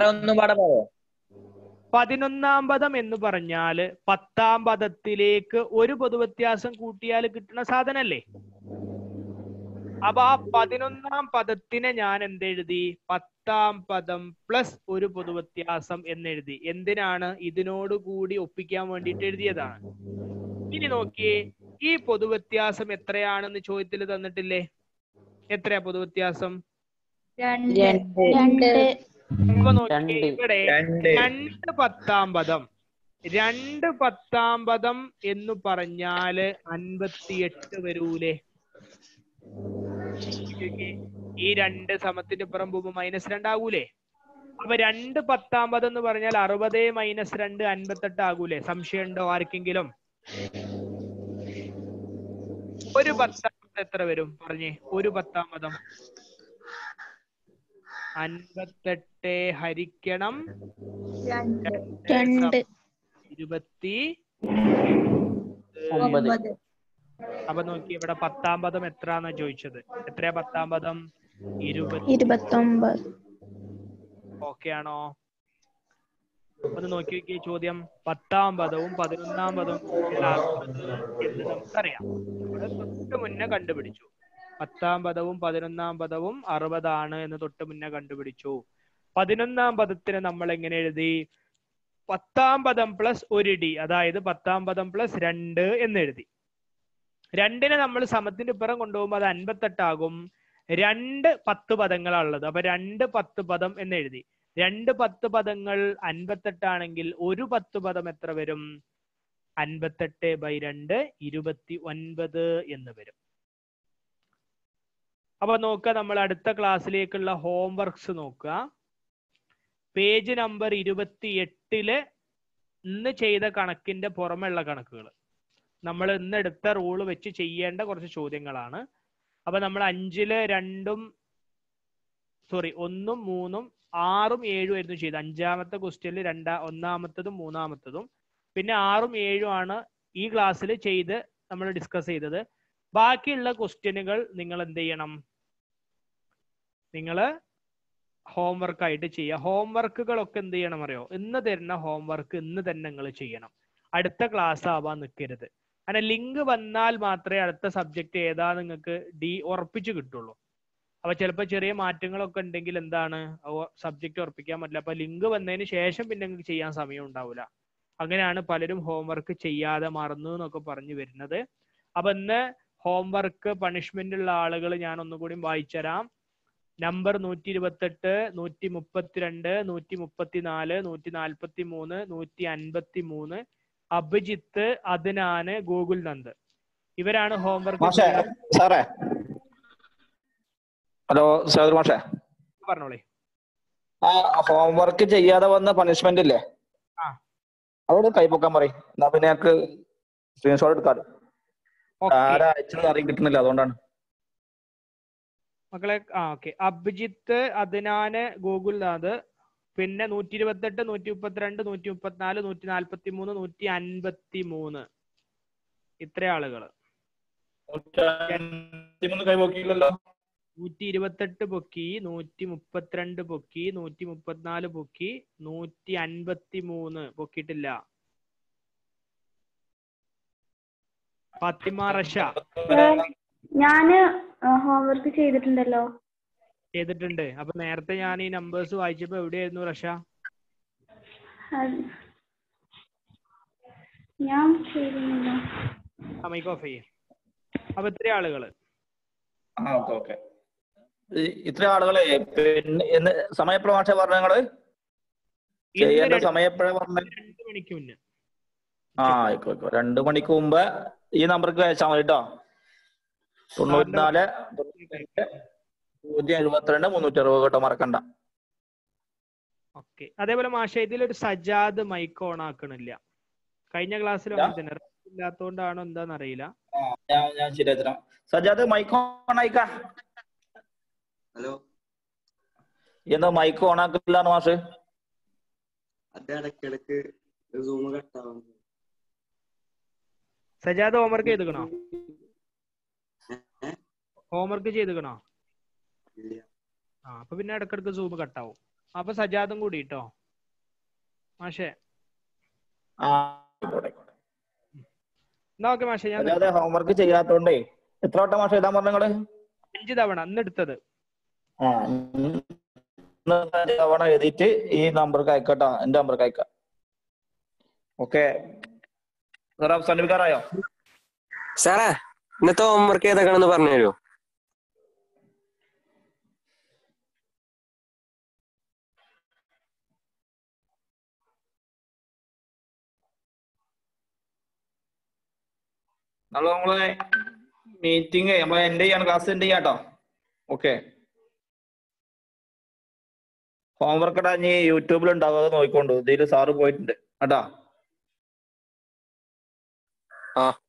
11ാം പദം എന്ന് പറഞ്ഞാല് 10ാം പദത്തിലേക്ക് ഒരു പൊതുവ്യത്യാസം കൂട്ടിയാൽ കിട്ടുന്ന സാധനല്ലേ. അപ്പൊ ആ 11ാം പദത്തിനെ ഞാൻ എന്തെഴുതി? 10ാം പദം പ്ലസ് ഒരു പൊതുവ്യത്യാസം എന്നെഴുതി. എന്തിനാണ്? ഇതിനോട് കൂടി ഒപ്പിക്കാൻ വേണ്ടിയിട്ട് എഴുതിയതാണ്. ഇനി നോക്കിയേ, ഈ പൊതുവ്യത്യാസം എത്രയാണെന്ന് ചോദ്യത്തിൽ തന്നിട്ടില്ലേ? എത്രയാ പൊതുവ്യത്യാസം? 2. അപ്പൊ നോക്കിയേ, ഇവിടെ 2 10ാം പദം, 2 10ാം പദം എന്ന് പറഞ്ഞാല് 58 വരൂലേ? ഈ 2 സമത്തിന്റെ പുറം പോകുമ്പോ -2 ആകൂലേ? അപ്പൊ 2 10ാം പദം എന്ന് പറഞ്ഞാൽ 60 - 2 58 ആകൂലേ? സംശയം ഉണ്ടോ ആർക്കെങ്കിലും? ഒരു 10ാം പദം എത്ര വരും പറഞ്ഞേ? ഒരു 10ാം പദം 58 ഹരിക്കണം 2. 29. അപ്പൊ നോക്കി, ഇവിടെ 10ാം പദം എത്രന്നാ ചോദിച്ചത്? എത്രയാ 10ാം പദം? 29. ഓക്കെ ആണോ? ഒന്ന് നോക്കി നോക്കിയ ചോദ്യം. 10ാം പദവും 11ാം പദവും എന്ന് നമുക്കറിയാം, തൊട്ട് മുന്നേ കണ്ടുപിടിച്ചു. 10ാം പദവും 11ാം പദവും 60 ആണ് എന്ന് തൊട്ട് മുന്നേ കണ്ടുപിടിച്ചു. 11ാം പദത്തിന് നമ്മൾ എങ്ങനെ എഴുതി? 10ാം പദം പ്ലസ് 1 d, അതായത് 10ാം പദം പ്ലസ് 2 എന്ന് എഴുതി. 2നെ നമ്മൾ സമത്തിന്റെ ഇപ്പുറം കൊണ്ടുപോകുമ്പോൾ അത് 58 ആകും. 2 10 പദങ്ങളാണുള്ളത്. അപ്പൊ 2 10 പദം എന്ന് എഴുതി. 2 10 പദങ്ങൾ 58 ആണെങ്കിൽ ഒരു 10 പദം എത്ര വരും? 58/2 29 എന്ന് വരും. അപ്പൊ നോക്കുക, നമ്മൾ അടുത്ത ക്ലാസ്സിലേക്കുള്ള ഹോംവർക്ക്സ് നോക്കുക. പേജ് നമ്പർ 28 ഇന്ന് ചെയ്ത കണക്കിന്റെ പുറമെയുള്ള കണക്കുകൾ നമ്മൾ ഇന്ന് എടുത്ത റൂള് വെച്ച് ചെയ്യേണ്ട കുറച്ച് ചോദ്യങ്ങളാണ്. അപ്പൊ നമ്മൾ 5-ല് 2-ഉം 1-ഉം 3-ഉം 6-ഉം 7-ഉം ആയിരുന്നു ചെയ്ത്. 5ാമത്തെ ക്വസ്റ്റ്യനിൽ 1-ാമത്തതും 3-ാമത്തതും പിന്നെ 6-ഉം 7-ഉം ആണ് ഈ ക്ലാസ്സിൽ ചെയ്ത് നമ്മൾ ഡിസ്കസ് ചെയ്തത്. ബാക്കിയുള്ള ക്വസ്റ്റ്യനുകൾ നിങ്ങൾ എന്ത് ചെയ്യണം? നിങ്ങൾ ഹോംവർക്ക് ആയിട്ട് ചെയ്യുക. ഹോംവർക്കുകളൊക്കെ എന്ത് ചെയ്യണം അറിയോ? ഇന്ന് തരുന്ന ഹോംവർക്ക് ഇന്ന് തന്നെ നിങ്ങൾ ചെയ്യണം. അടുത്ത ക്ലാസ് ആവാൻ നിൽക്കരുത്. അങ്ങനെ ലിങ്ക് വന്നാൽ മാത്രമേ അടുത്ത സബ്ജക്ട് ഏതാ നിങ്ങൾക്ക് ഉറപ്പിച്ച് കിട്ടുള്ളൂ. അപ്പൊ ചിലപ്പോൾ ചെറിയ മാറ്റങ്ങളൊക്കെ ഉണ്ടെങ്കിൽ എന്താണ്, സബ്ജക്ട് ഉറപ്പിക്കാൻ പറ്റില്ല. അപ്പൊ ലിങ്ക് വന്നതിന് ശേഷം പിന്നെ നിങ്ങൾക്ക് ചെയ്യാൻ സമയം ഉണ്ടാവില്ല. അങ്ങനെയാണ് പലരും ഹോംവർക്ക് ചെയ്യാതെ മറന്നു എന്നൊക്കെ പറഞ്ഞു വരുന്നത്. അപ്പൊ ഇന്ന് ഹോംവർക്ക് പണിഷ്മെന്റ് ഉള്ള ആളുകൾ ഞാൻ ഒന്നുകൂടി വായിച്ചുതരാം. നമ്പർ 128, 132, 134, 143, 153, അഭിജിത്ത്, അദ്നാന്, ഗൂഗിൾ നന്ദ്, ഇവരാണ് ഹോംവർക്ക്. ഹലോ സേവർ മാഷേ, പറഞ്ഞോളേ. ആ ഹോംവർക്ക് ചെയ്യാതെ വന്ന പണിഷ്മെന്റ് ഇല്ലേ, ആ അവിടെ കൈപ്പൊക്കാൻ പറയും. എന്നാ പിന്നെ ഞങ്ങൾക്ക് സ്ക്രീൻഷോട്ട് എടുക്കാറ്. ആരാ അയച്ചത് അറിയാൻ കിട്ടുന്നില്ല, അതുകൊണ്ടാണ്. മക്കളെ ഓക്കെ. അഭിജിത്ത്, അദ്നാന്, ഗോകുൽനാഥ്, പിന്നെ 128, 132, 134, 143, 153 ഇത്ര ആളുകള്. 128 പൊക്കി, 132 പൊക്കി, 134 പൊക്കി, 153 പൊക്കിയിട്ടില്ല. ഫാത്തിമ റഷ ഞാന് ഹോംവർക്ക് ചെയ്തിട്ടുണ്ടല്ലോ. ചെയ്തിട്ടുണ്ട്. അപ്പൊ നേരത്തെ ഞാൻ ഈ നമ്പേഴ്സ് വായിച്ചപ്പോ എവിടെയായിരുന്നു റഷ? ഞാൻ ചെയ്തിരുന്നല്ലോ. മൈക്ക് ഓഫ് ചെയ്യേ. അപ്പൊ ഇത്ര ആളുകള്. ഓക്കെ. ഇത്ര ആളുകളെ പിന്നെ സമയപ്പഴ മാഷ പറഞ്ഞ നിങ്ങള് ചെയ്യേണ്ട സമയപ്പഴ പറഞ്ഞ? 2 മണിക്ക് മുന്നേ. ആയിക്കോട്ടെ. 2 മണിക്ക് മുമ്പ് ഈ നമ്പർക്ക് അയച്ചാൽ മതി കേട്ടോ. 94 072 360 കേട്ടോ, മറക്കണ്ട. ഓക്കെ. അതേപോലെ മാഷ ഇതിലൊരു സജാദ് മൈക്ക് ഓൺ ആക്കണില്ല. കഴിഞ്ഞ ക്ലാസ്സിൽ ഇല്ലാത്തോണ്ടാണോ എന്താന്ന് അറിയില്ല. ഞാൻ ശരിയായി തരാം. സജാദ് മൈക്ക് ഓൺ ആയിക്കാ. ഹലോ, എന്താ മൈക്ക് ഓൺ ആക്കില്ലാന്ന് മാഷ്? അത് ഇടയ്ക്കിടക്ക് സൂം കട്ടാവും. സജാദ് ഹോംവർക്ക് ചെയ്തുക്കണോ? ഹോംവർക്ക് ചെയ്തുക്കണോ? അപ്പൊ പിന്നെ ഇടക്കിടക്ക് സൂം കട്ടാവും. അപ്പൊ സജാദും കൂടി കേട്ടോ മാഷേ. എന്നാ ഓക്കെ മാഷേ. ഞാൻ ഹോംവർക്ക് ചെയ്യാത്തോണ്ടേ എത്ര വട്ടം മാഷ എഴുതാൻ പറഞ്ഞ നിങ്ങള്? 5 തവണ ഇന്ന് എടുത്തത്. തവണ എഴുതിയിട്ട് ഈ നമ്പർക്ക് അയക്കട്ടോ, എന്റെ നമ്പർക്ക് അയക്കാം. ഓക്കെ സാർ, അവസാനിപ്പിക്കാറായോ? സാറേ, ഇന്നത്തെ ഹോംവർക്ക് ഏതൊക്കെയാണെന്ന് പറഞ്ഞു തരുമോ? നമ്മളെ മീറ്റിംഗ് നമ്മളെ എൻഡ് ചെയ്യാണ്, ക്ലാസ് എൻഡ് ചെയ്യാട്ടോ. ഓക്കെ. ഹോംവർക്ക് ഇടാ ഇനി യൂട്യൂബിൽ ഉണ്ടാവും, അത് നോക്കിക്കൊണ്ടു. ഇതിൽ സാറ് പോയിട്ടുണ്ട് കേട്ടാ.